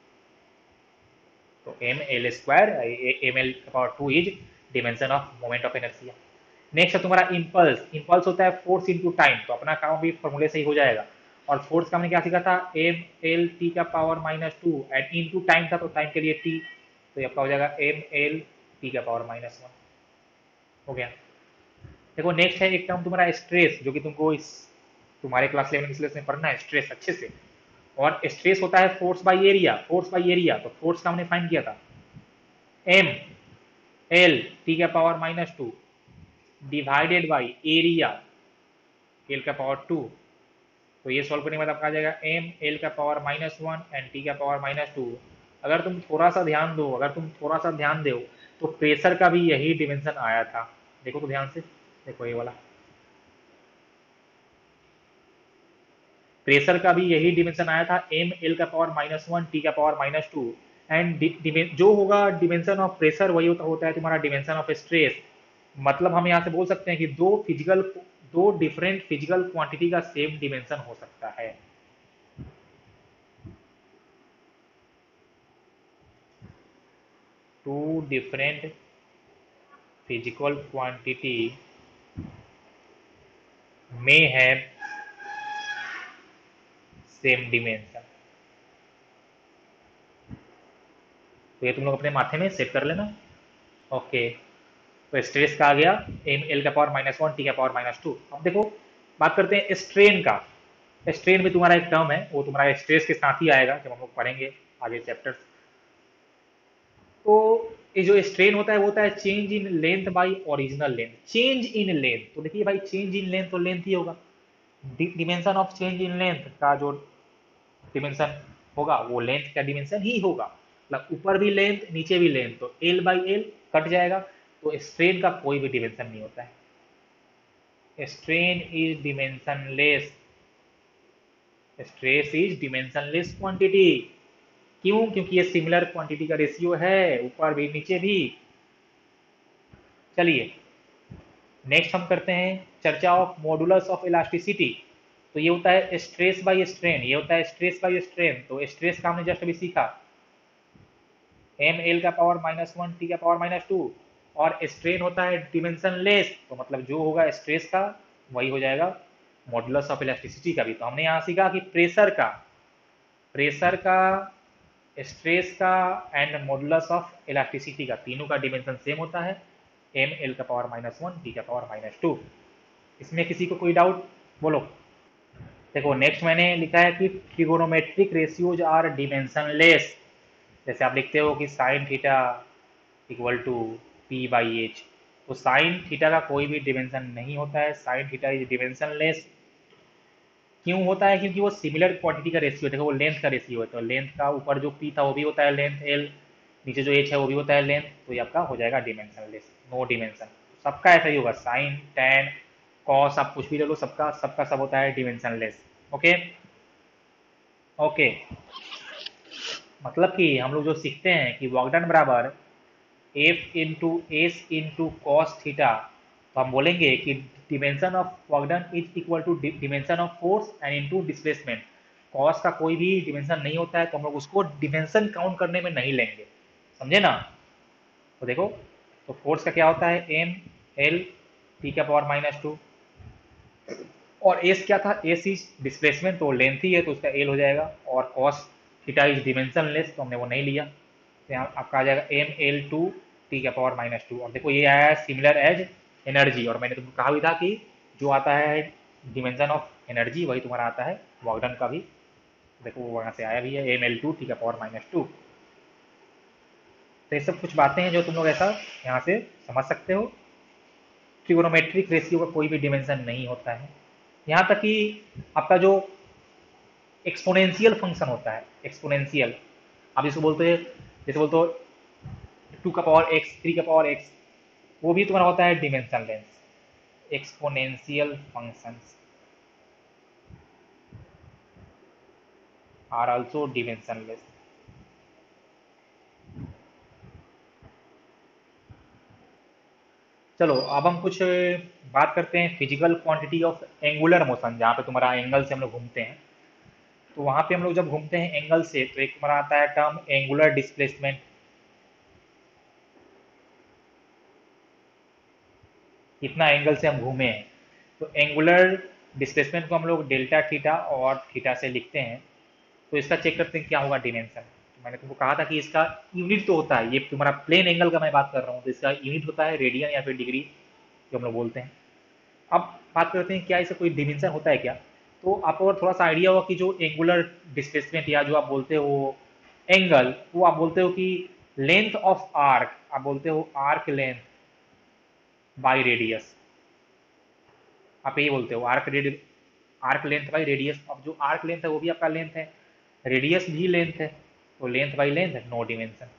Speaker 1: तो M L square, M L का power 2 is dimension of moment of inertia. Next है तुम्हारा इम्पल्स। इम्पल्स होता है फोर्स इंटू टाइम, तो अपना काम भी फॉर्मूले से ही हो जाएगा। और फोर्स का हमने क्या सीखा था, एम एल टी का पावर -2 एंड इंटू टाइम था, तो टाइम के लिए टी। तो ये आपका हो जाएगा एम एल टी का पावर -1, हो गया। देखो नेक्स्ट है एक टर्म तुम्हारा स्ट्रेस, जो कि तुमको इस तुम्हारे क्लास 11 सिलेबस में पढ़ना है स्ट्रेस अच्छे से। और स्ट्रेस होता है force by area, force by area. तो फोर्स का हमने फाइंड किया था एम एल टी का power -2 divided by area L का पावर 2। तो ये सॉल्व करने के बाद आपका आ जाएगा एम एल का पावर -1 एंड टी का पावर -2। अगर तुम थोड़ा सा ध्यान दो, अगर तुम थोड़ा सा ध्यान दो, तो प्रेशर का भी यही डिमेंशन आया था। देखो तो ध्यान से, देखो ये वाला प्रेशर का भी यही डिमेंशन आया था, एम एल का पावर -1 टी का पावर -2। एंड जो होगा डिमेंशन ऑफ प्रेशर वही होता है तुम्हारा डिमेंशन ऑफ स्ट्रेस। मतलब हम यहाँ से बोल सकते हैं कि दो डिफरेंट फिजिकल क्वांटिटी का सेम डिमेंशन हो सकता है। Two different physical quantity may have same dimension। तो ये तुम लोग अपने माथे में सेट कर लेना। ओके, तो स्ट्रेस का आ गया एम एल का पावर -1 टी का पावर -2। अब देखो बात करते हैं स्ट्रेन का। स्ट्रेन भी तुम्हारा एक टर्म है, वो तुम्हारा स्ट्रेस के साथ ही आएगा जब हम लोग पढ़ेंगे आगे चैप्टर्स। तो ये जो स्ट्रेन होता है वो होता है change in length by original length. Change in length, तो देखिए भाई चेंज इन लेंथ तो लेंथ ही होगा, dimension of change in length का जो डिमेंशन होगा वो लेंथ का डिमेंशन ही होगा, मतलब ऊपर भी लेंथ नीचे भी लेंथ, तो एल बाई एल कट जाएगा, तो स्ट्रेन का कोई भी डिमेंशन नहीं होता है। Strain is dimensionless, stress is dimensionless quantity. क्यों? क्योंकि ये सिमिलर क्वांटिटी का रेशियो है, ऊपर भी नीचे भी। चलिए नेक्स्ट हम करते हैं चर्चा ऑफ मॉडुलस ऑफ इलास्टिसिटी। तो ये होता है स्ट्रेस बाय स्ट्रेन, ये होता है स्ट्रेस बाय स्ट्रेन। तो स्ट्रेस का हमने जस्ट अभी सीखा, एम एल का पावर -1 टी का पावर -2, और स्ट्रेन होता है डिमेंशन लेस, तो मतलब जो होगा स्ट्रेस का वही हो जाएगा मॉडुलस ऑफ इलास्टिसिटी का भी। तो हमने यहाँ सीखा कि प्रेशर का स्ट्रेस का एंड मॉडुलस ऑफ इलास्टिसिटी का तीनों का डिमेंशन सेम होता है, एम एल का पावर -1 टी का पावर -2। इसमें किसी को कोई डाउट? बोलो। देखो नेक्स्ट मैंने लिखा है कि ट्रिगोनोमेट्रिक रेशियोज आर डिमेंशनलेस। जैसे आप लिखते हो कि sine theta equal to P by H, तो साइन थीटा का कोई भी डिमेंशन नहीं होता है, साइन थीटा इज डिमेंशनलेस। क्यों होता है? क्योंकि वो सिमिलर क्वांटिटी का रेशियो, देखो वो लेंथ का रेशियो है, तो लेंथ का ऊपर जो पी था वो भी होता है लेंथ एल, नीचे जो एच है वो भी होता है लेंथ, तो ये आपका हो जाएगा डिमेंशनलेस, नो डिमेंशन। सबका ऐसा ही होगा, साइन टेन कॉस आप कुछ भी ले लो, सबका सबका सब होता है डिमेंशनलेस। ओके ओके, मतलब कि हम लोग जो सीखते हैं कि वर्क डन बराबर F into S into cos theta, तो हम बोलेंगे कि dimension of work done is equal to dimension of force and into displacement. Cos का कोई भी डिमेंशन नहीं होता है, तो हम लोग उसको डिमेंशन काउंट करने में नहीं लेंगे, समझे ना? तो देखो, तो फोर्स का क्या होता है, एम एल टी का पावर -2, और एस क्या था, एस इज डिस्प्लेसमेंट, तो लेंथ ही है तो उसका एल हो जाएगा, और cos theta is dimensionless, तो हमने वो नहीं लिया, तो यहाँ आपका आ जाएगा एम एल टू टी का पावर -2। और देखो ये आया है सिमिलर एज एनर्जी, और मैंने तुमको कहा भी था कि जो आता है डिमेंशन ऑफ एनर्जी वही तुम्हारा आता है वर्क डन का भी। देखो वो वहाँ से आया भी है, एम एल टू टी का पावर -2। तो ये सब कुछ बातें हैं जो तुम लोग ऐसा यहाँ से समझ सकते हो। ट्रिगोनोमेट्रिक रेशियो का कोई भी डिमेंशन नहीं होता है, यहाँ तक कि आपका जो एक्सपोनेंशियल फंक्शन होता है, एक्सपोनेंशियल, आप जिसको बोलते हैं, जैसे बोलते हो 2 का पावर एक्स, 3 का पावर एक्स, वो भी तुम्हारा होता है dimensionless. Exponential functions are also dimensionless. चलो अब हम कुछ बात करते हैं physical quantity of angular motion, जहाँ पे तुम्हारा एंगल से हम लोग घूमते हैं। तो वहाँ पे हम लोग जब घूमते हैं एंगल से, तो एक तुम्हारा आता है टर्म एंगुलर डिस्प्लेसमेंट। कितना एंगल से हम घूमे हैं, तो एंगुलर डिस्प्लेसमेंट को हम लोग डेल्टा थीटा और थीटा से लिखते हैं। तो इसका चेक करते हैं क्या होगा डिमेंशन। तो मैंने तुमको कहा था कि इसका यूनिट तो होता है, ये तुम्हारा प्लेन एंगल का मैं बात कर रहा हूँ, तो इसका यूनिट होता है रेडियन या फिर डिग्री, जो हम लोग बोलते हैं। अब बात करते हैं क्या इसका कोई डिमेंशन होता है क्या। तो आपको अगर थोड़ा सा आइडिया होगा कि जो एंगुलर डिस्प्लेसमेंट या जो आप बोलते हो एंगल, वो आप बोलते हो कि लेंथ ऑफ आर्क, आप बोलते हो आर्क लेंथ बाई रेडियस, आप यही बोलते हो आर्क लेंथ बाई रेडियस। अब जो आर्क लेंथ है वो भी आपका लेंथ है, रेडियस भी लेंथ है, तो length by length no dimension.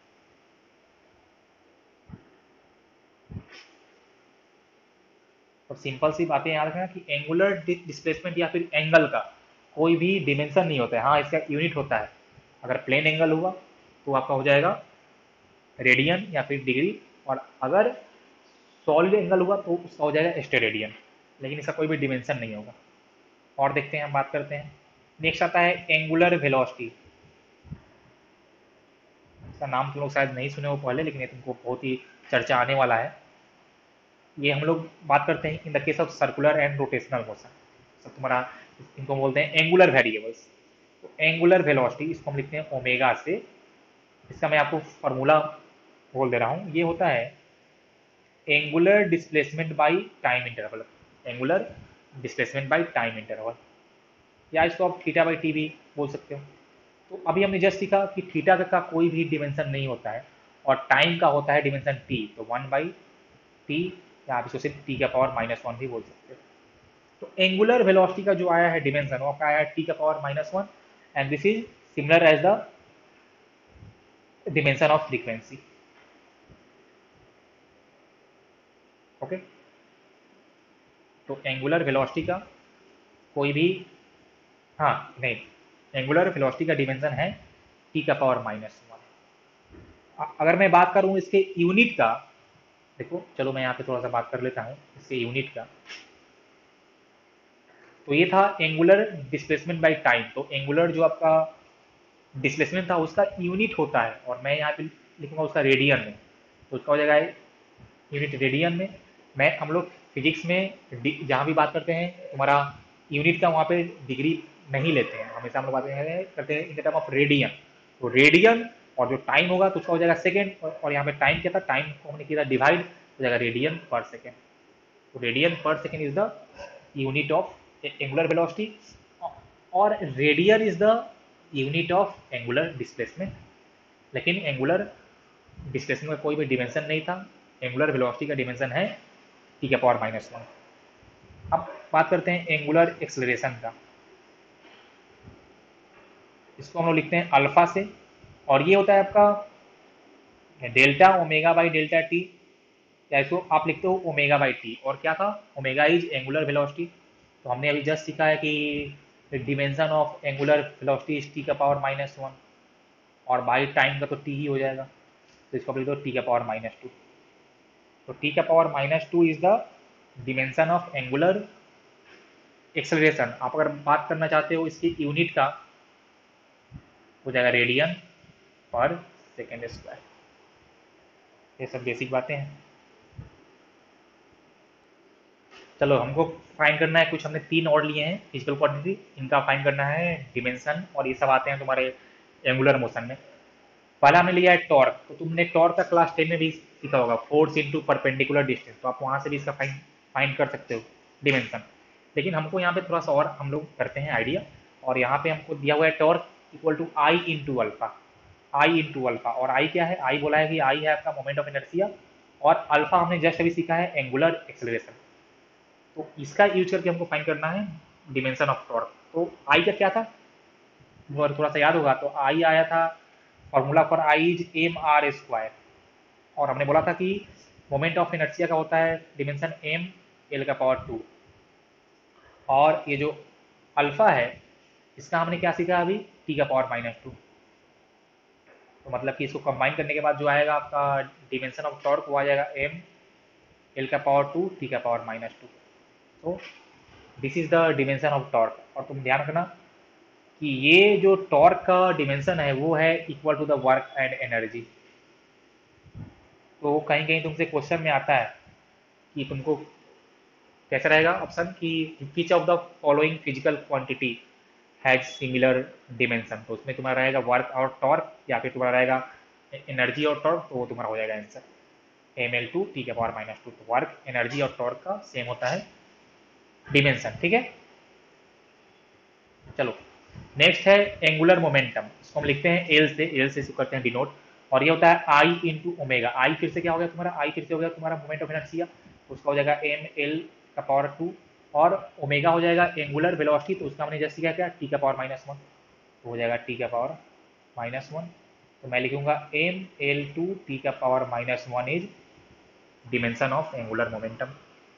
Speaker 1: और सिंपल सी बातें याद रखना कि एंगुलर डिस्प्लेसमेंट या फिर एंगल का कोई भी डिमेंशन नहीं होता है, हाँ इसका यूनिट होता है। अगर प्लेन एंगल हुआ तो आपका हो जाएगा रेडियन या फिर डिग्री, और अगर सॉलिड एंगल हुआ तो उसका हो जाएगा स्टेरेडियन, लेकिन इसका कोई भी डिमेंशन नहीं होगा। और देखते हैं, हम बात करते हैं, नेक्स्ट आता है एंगुलर वेलोसिटी। इसका नाम तुम लोग शायद नहीं सुने हो पहले, लेकिन ये तुमको बहुत ही चर्चा आने वाला है। ये हम लोग बात करते हैं in the case of circular and rotational motion. सब तुम्हारा, इनको बोलते हैं एंगुलर वेरिएबल्स। तो एंगुलर वेलोसिटी इसको हम लिखते हैं ओमेगा से। इसका मैं आपको फार्मूला बोल दे रहा हूँ, ये होता है angular displacement by time interval, angular displacement by time interval, या इसको आप थीटा बाई टी भी बोल सकते हो। तो अभी हमने जस्ट सीखा कि थीटा का कोई भी डिमेंशन नहीं होता है, और टाइम का होता है डिमेंशन टी, तो 1 बाई टी, या आप इसको सिर्फ टी का पावर -1 भी बोल सकते हो। तो एंगुलर वेलोसिटी का जो आया है डिमेंशन वो आपका आया है टी का power -1 and this is similar as the dimension of frequency. Okay, तो एंगुलर वेलोसिटी का कोई भी, हाँ नहीं, एंगुलर वेलोसिटी का डिमेंशन है टी का पावर -1। अगर मैं बात करूं इसके यूनिट का, देखो चलो मैं यहाँ पे थोड़ा सा बात कर लेता हूँ इसके यूनिट का। तो ये था एंगुलर डिस्प्लेसमेंट बाय टाइम। तो एंगुलर जो आपका डिस्प्लेसमेंट था उसका यूनिट होता है, और मैं यहाँ पे लिखूंगा उसका रेडियन में, तो उसका हो जाएगा यूनिट रेडियन में। मैं हम लोग फिजिक्स में जहाँ भी बात करते हैं तुम्हारा यूनिट का वहाँ पे डिग्री नहीं लेते हैं, हमेशा हम लोग बात करते हैं in the term of radian. तो रेडियन और जो टाइम होगा तो उसका हो जाएगा सेकेंड, और यहाँ पे टाइम क्या था, टाइम को हमने किया था डिवाइड, हो जाएगा रेडियन पर सेकेंड। तो radian per second is the unit of angular velocity, और radian is the unit of angular displacement. लेकिन एंगुलर डिस्प्लेसमेंट का कोई भी डिमेंशन नहीं था, एंगुलर वेलोसिटी का डिमेंशन है टी का पावर -1। अब बात करते हैं एंगुलर एक्सेलरेशन का। इसको हम लोग लिखते हैं अल्फा से, और ये होता है आपका delta omega by delta T, या इसको आप लिखते हो ओमेगा बाई टी। और क्या था, ओमेगा इज एंगुलर वेलोसिटी। तो हमने अभी जस्ट सीखा है कि dimension of angular velocity is T का पावर -1, और बाई टाइम का तो टी ही हो जाएगा, तो इसको आप लिख दो टी का पावर -2। तो टी का power -2 is the dimension of angular acceleration. आप अगर बात करना चाहते हो इसकी यूनिट का, हो जाएगा रेडियन पर सेकेंड स्क्वायर। ये सब बेसिक बातें हैं। चलो हमको फाइंड करना है, कुछ हमने तीन और लिए हैं फिजिकल क्वांटिटी, इनका फाइंड करना है डिमेंशन, और ये सब आते हैं तुम्हारे एंगुलर मोशन में। पहला हमने लिया है टॉर्क। तो तुमने टॉर्क का क्लास 10 में भी सीखा होगा, फोर्स इंटू परपेंडिकुलर डिस्टेंस। तो आप वहां से भी इसका फाइंड कर सकते हो डिमेंशन। लेकिन हमको यहाँ पे थोड़ा सा और हम लोग करते हैं आइडिया, और यहाँ पे हमको दिया हुआ है torque equal to I into alpha. I into alpha, और आई क्या है, आई बोला है कि आई है आपका मोमेंट ऑफ इनर्शिया, और अल्फा हमने जस्ट अभी सीखा है एंगुलर एक्सेलरेशन। तो इसका यूज करके हमको फाइंड करना है डिमेंशन ऑफ टॉर्क। तो आई का क्या था, अगर थोड़ा सा याद होगा तो आई आया था, formula for I is M R square, और हमने बोला था कि मोमेंट ऑफ इनर्शिया का होता है डिमेंशन एम एल का पावर 2। और ये जो अल्फा है इसका हमने क्या सीखा अभी, टी का पावर -2। तो मतलब कि इसको कंबाइन करने के बाद जो आएगा आपका डिमेंशन ऑफ टॉर्क वो आ जाएगा एम एल का पावर 2 टी का पावर -2। तो this is the dimension of torque. और तुम ध्यान रखना कि ये जो टॉर्क का डिमेंशन है वो है equal to the work and energy. तो कहीं कहीं तुमसे क्वेश्चन में आता है कि तुमको कैसा रहेगा ऑप्शन, कि which of the following physical quantity has similar dimension. तो उसमें तुम्हारा रहेगा वर्क और टॉर्क, या फिर तुम्हारा रहेगा एनर्जी और टॉर्क। तो वो तुम्हारा हो जाएगा आंसर ml2 टी के पावर -2। तो वर्क एनर्जी और टॉर्क का सेम होता है डिमेंशन, ठीक है। चलो नेक्स्ट है एंगुलर मोमेंटम। इसको हम लिखते हैं एल से, एल से इसको करते हैं डिनोट, और ये होता है आई इंटू ओमेगा। आई फिर से क्या हो गया तुम्हारा, आई फिर से हो गया तुम्हारा मोमेंट ऑफ इनर्शिया, तो उसका हो जाएगा एम एल का पावर 2, और ओमेगा हो जाएगा एंगुलर वेलोसिटी, तो उसका हमने जस्ट किया क्या, टी का पावर -1, तो हो जाएगा टी का पावर -1। तो मैं लिखूंगा एम एल टू टी का power -1 is dimension of angular momentum.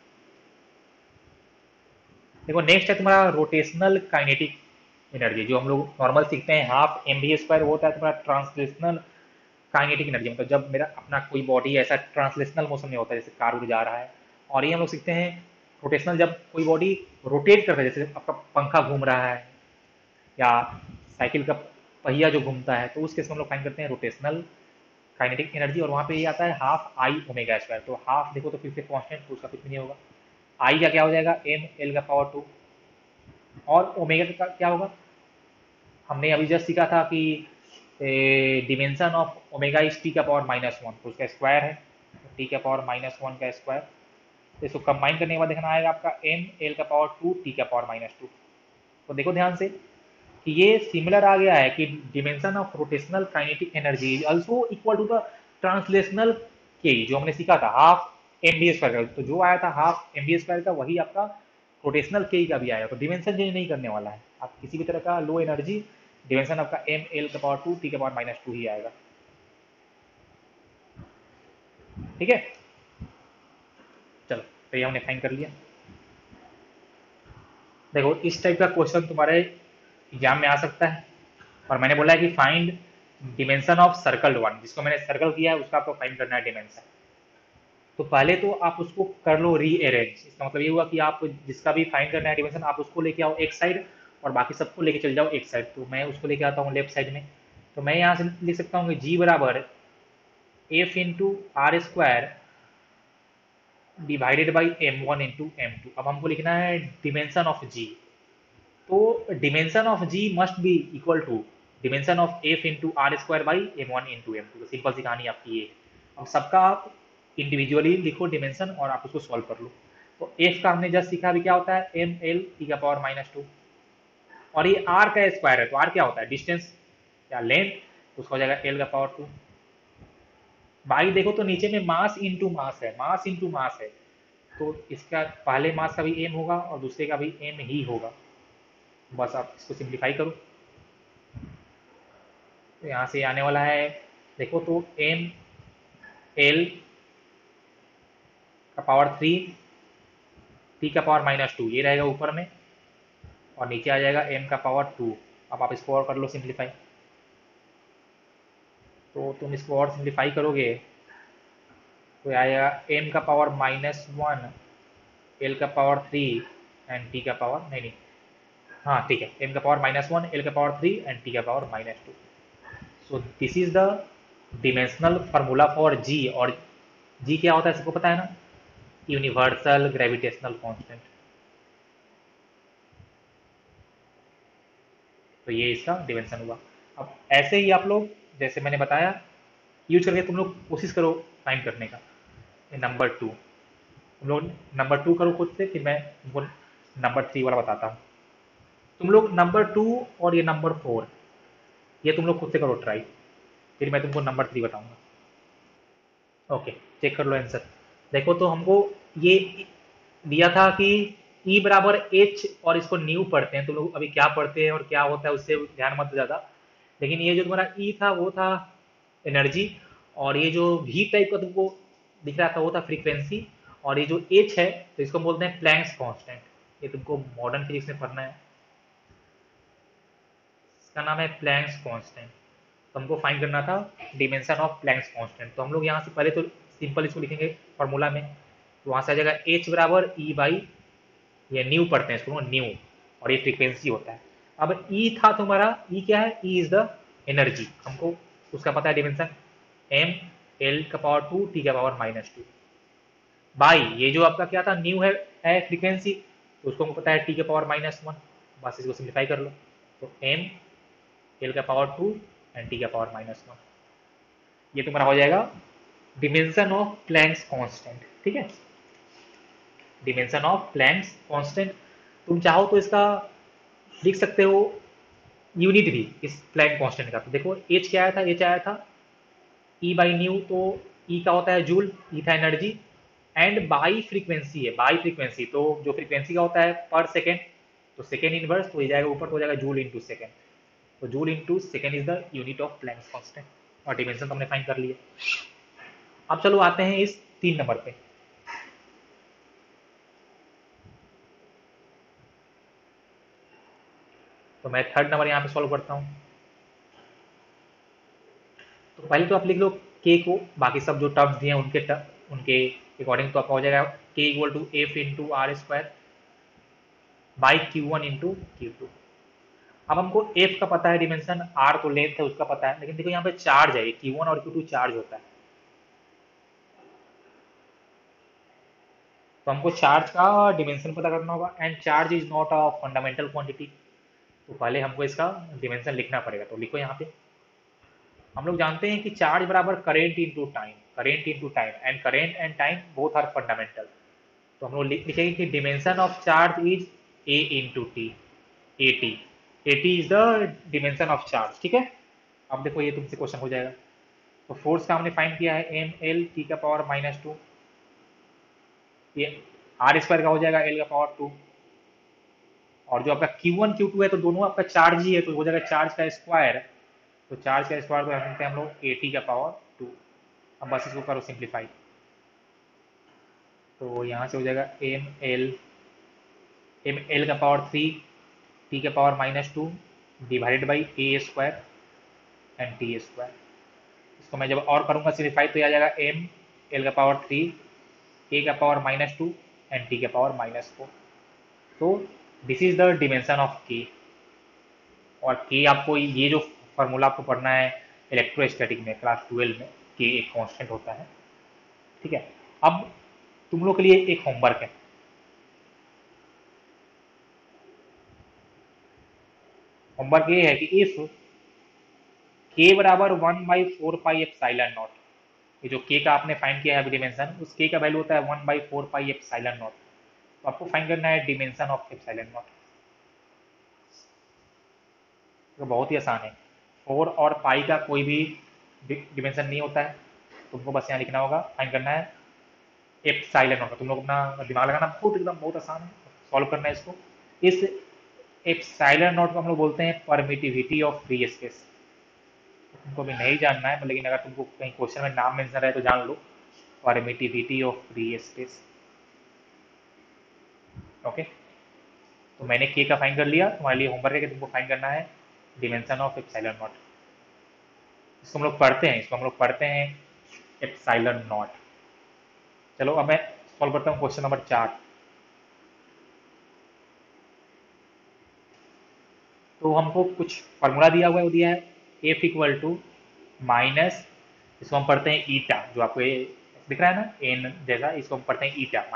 Speaker 1: देखो नेक्स्ट है तुम्हारा रोटेशनल काइनेटिक एनर्जी, जो हम लोग नॉर्मल सीखते हैं हाफ एम वी स्क्वायर, वो होता है तुम्हारा ट्रांसलेशनल काइनेटिक एनर्जी। मतलब जब मेरा अपना कोई बॉडी ऐसा ट्रांसलेशनल मोशन में होता है, जैसे कार उड़ जा रहा है। और ये हम लोग सीखते हैं रोटेशनल, जब कोई बॉडी रोटेट करता है, जैसे आपका पंखा घूम रहा है या साइकिल का पहिया जो घूमता है, तो उस केस में हम लोग फाइंड करते हैं रोटेशनल काइनेटिक एनर्जी। और वहाँ पे ये आता है हाफ आई ओमेगा स्क्वायर। तो हाफ देखो तो फिर से कॉन्स्टेंट, तो उसका कुछ नहीं होगा। आई का क्या हो जाएगा, एम एल का पावर 2, और ओमेगा का क्या होगा, हमने अभी जस्ट सीखा था कि dimension of omega is T का पावर -1, तो उसका स्क्वायर है, टी का पावर -1 का स्क्वायर। तो इसको कंबाइन करने के बाद देखना आएगा आपका एम एल का पावर 2 टी का पावर -2। तो देखो ध्यान से कि ये सिमिलर आ गया है कि dimension of rotational kinetic energy is also equal to the translational के, जो हमने सीखा था हाफ एम बी स्क्वायर का। तो जो आया था हाफ एम बी स्क्वायर का, वही आपका रोटेशनल के का भी आएगा, तो डिमेंशन चेंज नहीं करने वाला है। आप किसी भी तरह का लो एनर्जी डिमेंशन आपका एम एल का पावर 2 टी का पावर -2 ही आएगा। ठीक है, चलो तो ये हमने फाइन कर लिया। देखो इस टाइप का क्वेश्चन तुम्हारे एग्जाम में आ सकता है, और मैंने बोला है कि find dimension of circle one, जिसको मैंने सर्कल किया है उसका आपको फाइंड करना है डिमेंशन। तो पहले तो आप उसको कर लो रीअरेंज। इसका मतलब ये हुआ कि आप जिसका भी फाइंड करना है डिमेंशन आप उसको लेके आओ एक साइड और बाकी सबको लेके चल जाओ एक साइड। तो मैं उसको लेके आता हूँ लेफ्ट साइड में। तो मैं यहाँ से लिख सकता हूँ कि जी बराबर F into R square divided by m1 into m2। अब हमको लिखना है डिमेंशन ऑफ जी। तो dimension of G must be equal to dimension of F into R square by m1 into m2। तो सिंपल सी कहानी आपकी ये। अब सबका आप इंडिविजुअली लिखो डिमेंशन और आप उसको सॉल्व कर लो। तो एफ का हमने जस्ट सीखा, अभी क्या होता है एम एल टी का पावर -2, और ये आर का स्क्वायर है, तो आर क्या होता है डिस्टेंस या लेंथ, तो उसका हो जाएगा एल का पावर 2। बाई देखो तो नीचे में मास इंटू मास है, मास इंटू मास है, तो इसका पहले मास का भी एम होगा और दूसरे का भी एम ही होगा। बस आप इसको सिंप्लीफाई करो, तो यहाँ से आने वाला है देखो तो एम एल का पावर 3 टी का पावर -2 ये रहेगा ऊपर में, और नीचे आ जाएगा एम का पावर 2। अब आप इसको और कर लो सिंप्लीफाई। तो तुम इसको और सिंप्लीफाई करोगे तो आएगा एम का पावर -1 एल का पावर 3 एंड टी का पावर नहीं, हाँ ठीक है, एम का पावर -1 एल का पावर 3 एंड टी का power -2। So this is the dimensional formula for G. और जी क्या होता है सबको पता है ना, यूनिवर्सल ग्रेविटेशनल कांस्टेंट। तो ये इसका डिमेंशन हुआ। अब ऐसे ही आप लोग जैसे मैंने बताया यूज करके तुम लोग कोशिश करो फाइंड करने का। नंबर 2 तुम लोग नंबर 2 करो खुद से, फिर मैं तुमको नंबर 3 वाला बताता हूँ। तुम लोग नंबर 2 और ये नंबर 4 ये तुम लोग खुद से करो ट्राई, फिर मैं तुमको नंबर 3 बताऊंगा। ओके, चेक कर लो आंसर। देखो तो हमको ये दिया था कि E बराबर एच, और इसको न्यू पढ़ते हैं, तो लोग अभी क्या पढ़ते हैं और क्या होता है उससे ध्यान मत दो ज़्यादा। लेकिन ये जो तुम्हारा E था वो था एनर्जी, और ये जो V टाइप का तुमको दिख रहा था वो था फ्रीक्वेंसी, और ये जो H है तो इसको बोलते हैं प्लैंक्स कांस्टेंट। ये तुमको मॉडर्न फिजिक्स में पढ़ना है, इसका नाम है प्लैंक्स कांस्टेंट। तो हमको फाइंड करना था डिमेंशन ऑफ प्लैंक्स कांस्टेंट। तो हम लोग यहाँ से पहले तो सिंपल इसको लिखेंगे फॉर्मूला में, तो वहाँ से आ जाएगा H बराबर E बाई, ये न्यू पढ़ते हैं इसको न्यू, और ये फ्रीक्वेंसी होता है। अब E था तुम्हारा, E क्या है, E इज द एनर्जी, हमको उसका पता है डिमेंशन एम एल का पावर 2 टी का पावर -2 बाई ये जो आपका क्या था न्यू है फ्रीक्वेंसी, तो उसको हमको पता है टी का पावर -1। बस इसको सिंप्लीफाई कर लो, तो एम एल का पावर 2 एंड टी का पावर -1, ये तुम्हारा हो जाएगा डिमेंशन ऑफ प्लैंक्स कांस्टेंट। ठीक है, डिमेंशन ऑफ प्लैंक्स कांस्टेंट। तुम चाहो तो इसका लिख सकते हो यूनिट भी इस प्लैंक कांस्टेंट का। तो देखो एच क्या आया था, एच आया था ई बाई न्यू, तो ई का होता है जूल, ई था एनर्जी, एंड बाई फ्रीक्वेंसी है, बाई फ्रीक्वेंसी तो जो फ्रीक्वेंसी का होता है पर सेकेंड, तो सेकेंड इनवर्स तो ये जाएगा ऊपर, तो हो जाएगा जूल इंटू सेकेंड। तो joule into second is the unit of Planck's constant, और डिमेंशन तो हमने फाइंड कर लिया। अब चलो आते हैं इस 3 नंबर पे। तो मैं थर्ड नंबर यहाँ पे सॉल्व करता हूँ। तो पहले तो आप लिख लो के को, बाकी सब जो टर्म्स दिए हैं उनके अकॉर्डिंग, तो आपका हो जाएगा K equal to F into R square by Q1 into Q2। अब हमको एफ का पता है डिमेंशन, आर तो लेंथ है उसका पता है, लेकिन देखो यहाँ पे चार्ज है, Q1 और Q2 चार्ज होता है, तो हमको चार्ज का डिमेंशन पता करना होगा, and charge is not a fundamental quantity. तो पहले हमको इसका डिमेंशन लिखना पड़ेगा, तो लिखो यहाँ पे। हम लोग जानते हैं कि चार्ज बराबर current into time, current into time, and current and time both are fundamental. तो हम लोग लिखेंगे कि dimension of charge is A into T, A T, A T is the dimension of charge. ठीक है, अब देखो ये तुमसे क्वेश्चन हो जाएगा। तो फोर्स का हमने फाइंड किया है एम एल टी का पावर -2, ये आर स्क्वायर का हो जाएगा एल का पावर 2, और जो आपका Q1 Q2 है तो दोनों आपका चार्ज ही है, तो हो जाएगा चार्ज का स्क्वायर। तो चार्ज का स्क्वायर तो रख सकते हैं हम लोग AT का पावर 2। अब बस इसको करो सिंप्लीफाई, तो यहाँ से हो जाएगा एम एल का पावर 3 टी का power -2 divided by A square and T square. इसको मैं जब और करूँगा सिंप्लीफाई तो यह आ जाएगा एम एल का पावर 3 ए का पावर -2 एंड टी का पावर -4। तो this is the dimension of K. और के आपको ये जो फार्मूला आपको पढ़ना है इलेक्ट्रोस्टैटिक में क्लास 12 में, के एक कांस्टेंट होता है, ठीक है। अब तुम लोग के लिए एक होमवर्क है। होमवर्क ये है कि इफ के बराबर 1/4 पाई एप्सिलॉन नॉट, ये जो के का आपने फाइंड किया है अभी डिमेंशन, उस के का वैल्यू होता है 1/4 पाई एप्सिलॉन नॉट। तो आपको फाइंड करना है डिमेंशन ऑफ एप्सिलॉन नॉट। तो बहुत ही आसान है, 4 और पाई का कोई भी डिमेंशन नहीं होता है। तुमको बस यहाँ लिखना होगा, फाइंड करना है एप्सिलॉन नॉट। तुम लोग अपना दिमाग लगाना, बहुत एकदम बहुत आसान है, सॉल्व करना है इसको। इस एप्सिलॉन नॉट को हम लोग बोलते हैं परमिटिविटी ऑफ फ्री स्पेस। तुमको भी नहीं जानना है, लेकिन अगर तुमको कहीं क्वेश्चन में नाम मेंशन है तो जान लो, permittivity of free space. Okay, तो मैंने के का फाइंड कर लिया, तुम्हारे लिए होमवर्क है कि तुमको फाइंड करना है डिमेंशन ऑफ एप्सिलॉन नॉट। इसको हम लोग पढ़ते हैं, एप्सिलॉन नॉट। चलो अब मैं सॉल्व करता हूँ क्वेश्चन नंबर 4। तो हमको कुछ फार्मूला दिया हुआ है, वो दिया है एफ इक्वल टू माइनस, इसको हम पढ़ते हैं ईटा, जो आपको ये दिख रहा है ना एन जैसा, इसको हम पढ़ते हैं ईटा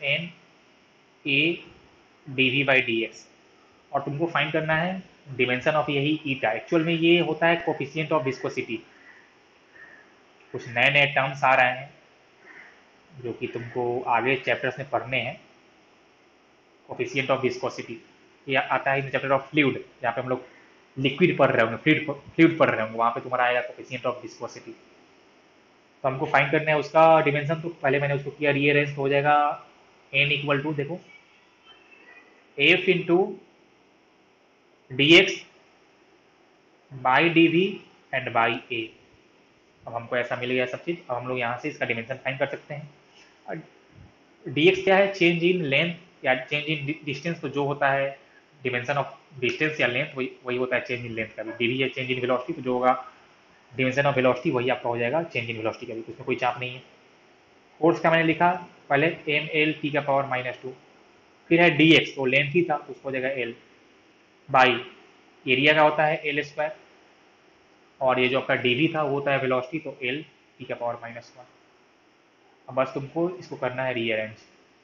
Speaker 1: -n a dv/dx। और तुमको फाइंड करना है डिमेंशन ऑफ यही ईटा। एक्चुअल में ये होता है कोफिशिएंट ऑफ विस्कोसिटी। कुछ नए नए टर्म्स आ रहे हैं जो कि तुमको आगे चैप्टर्स में पढ़ने हैं। कोफिशिएंट ऑफ विस्कोसिटी ये आता है इन चैप्टर ऑफ फ्लूइड, जहाँ पे हम लोग लिक्विड पढ़ रहे होंगे, फ्लूइड पढ़ रहे होंगे, वहाँ पे तुम्हारा आएगा कोफिशिएंट ऑफ विस्कोसिटी। तो हमको फाइंड करना है उसका डिमेंशन। तो पहले मैंने उसको किया रीअरेंज, तो हो जाएगा n इक्वल टू, देखो, F into D X by D V and by A. अब हमको ऐसा मिल गया सब चीज़। अब हम लोग यहाँ से इसका डिमेंशन फाइंड कर सकते हैं। डी एक्स क्या है, चेंज इन लेंथ या चेंज इन डिस्टेंस। तो जो होता है डिमेंशन ऑफ डिस्टेंस या लेंथ, वही वही होता है चेंज इन लेंथ का भी। डी वी है चेंज इन वेलोसिटी, तो जो होगा डिमेंशन ऑफ वेलोसिटी वही आपका हो जाएगा चेंज इन वेलोसिटी का भी, तो उसमें कोई चाप नहीं है। फोर्स का मैंने लिखा पहले ml t का पावर -2, फिर है dx, तो लेंथ ही था तो उसको हो जाएगा l बाई एरिया का होता है l स्क्वायर, और ये जो आपका dv था वो होता है वेलोसिटी, तो l t का पावर -1। अब बस तुमको इसको करना है रीअरेंज।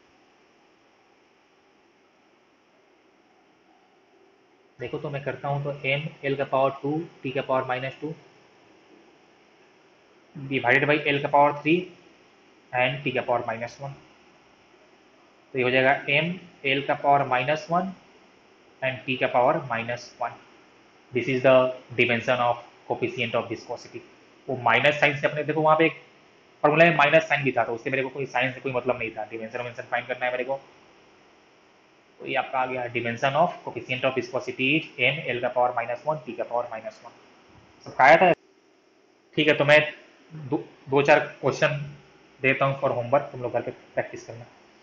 Speaker 1: देखो तो मैं करता हूँ, तो ml का पावर 2 t का पावर -2 डिवाइडेड बाई l का पावर 3 एंड t का पावर -1। तो ये हो जाएगा ml का पावर -1 एंड t का power -1। This is the dimension of coefficient of viscosity. वो माइनस साइन से अपने, देखो वहाँ पे एक फॉर्मूला में माइनस साइन भी था, तो उससे मेरे को कोई साइन से कोई मतलब नहीं था। डिमेंशन फाइंड करना है मेरे को, तो ये आपका आ गया dimension of coefficient of viscosity M L का पावर -1 टी का पावर -1। सब आया था। ठीक है, तो मैं दो चार क्वेश्चन देता हूँ फॉर होमवर्क, तुम लोग घर पे प्रैक्टिस करना।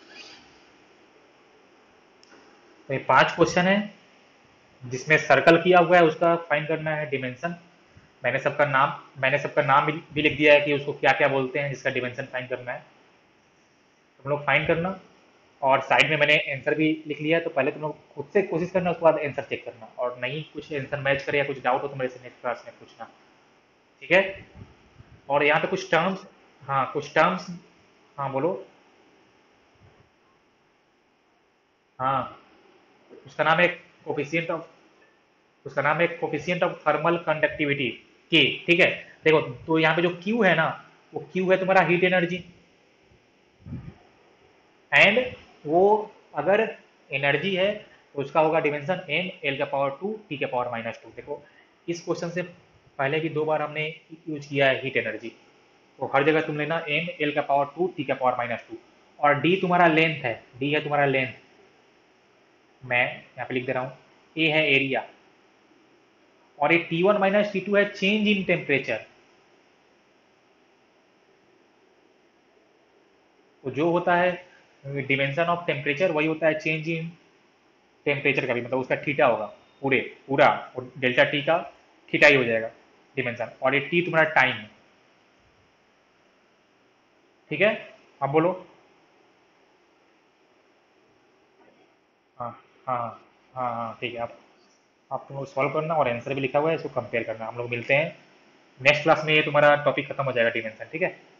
Speaker 1: तो ये 5 क्वेश्चन है, जिसमें सर्कल किया हुआ है उसका फाइंड करना है डिमेंशन। मैंने सबका नाम भी लिख दिया है कि उसको क्या क्या बोलते हैं, जिसका डिमेंशन फाइंड करना है। तुम लोग फाइंड करना, और साइड में मैंने आंसर भी लिख लिया है, तो पहले तुम लोग खुद से कोशिश करना, उसके बाद आंसर चेक करना, और नहीं कुछ आंसर मैच करे या कुछ डाउट हो तो मेरे से नेक्स्ट क्लास में पूछना, ठीक है। और यहाँ पे कुछ टर्म्स, हाँ कुछ टर्म्स, हाँ बोलो। हाँ, उसका नाम है कोफिशिएंट ऑफ उसका नाम है कोफिशिएंट ऑफ थर्मल कंडक्टिविटी, के, ठीक है। देखो, तो यहाँ पे जो क्यू है ना, वो क्यू है तुम्हारा हीट एनर्जी, एंड वो अगर एनर्जी है तो उसका होगा डिमेंशन एम एल का पावर 2 टी का पावर -2। देखो, इस क्वेश्चन से पहले भी 2 बार हमने यूज किया है हीट एनर्जी, तो हर जगह तुम लेना एम एल का पावर 2 टी का पावर -2। और डी तुम्हारा लेंथ है, डी है तुम्हारा लेंथ, मैं यहाँ पे लिख दे रहा हूँ, ए है एरिया, और ये T1 माइनस T2 है चेंज इन टेम्परेचर। तो जो होता है डिमेंशन ऑफ टेम्परेचर, वही होता है चेंज इन टेम्परेचर का भी, मतलब उसका थीटा होगा पूरे पूरा, और डेल्टा टी का थीटा ही हो जाएगा डिमेंशन, और ये टी तुम्हारा टाइम है। ठीक है, अब बोलो। हाँ हाँ हाँ हाँ ठीक है। आप तुम सॉल्व करना, और आंसर भी लिखा हुआ है, इसको कंपेयर करना। हम लोग मिलते हैं नेक्स्ट क्लास में, ये तुम्हारा टॉपिक खत्म हो जाएगा डिमेंशन, ठीक है।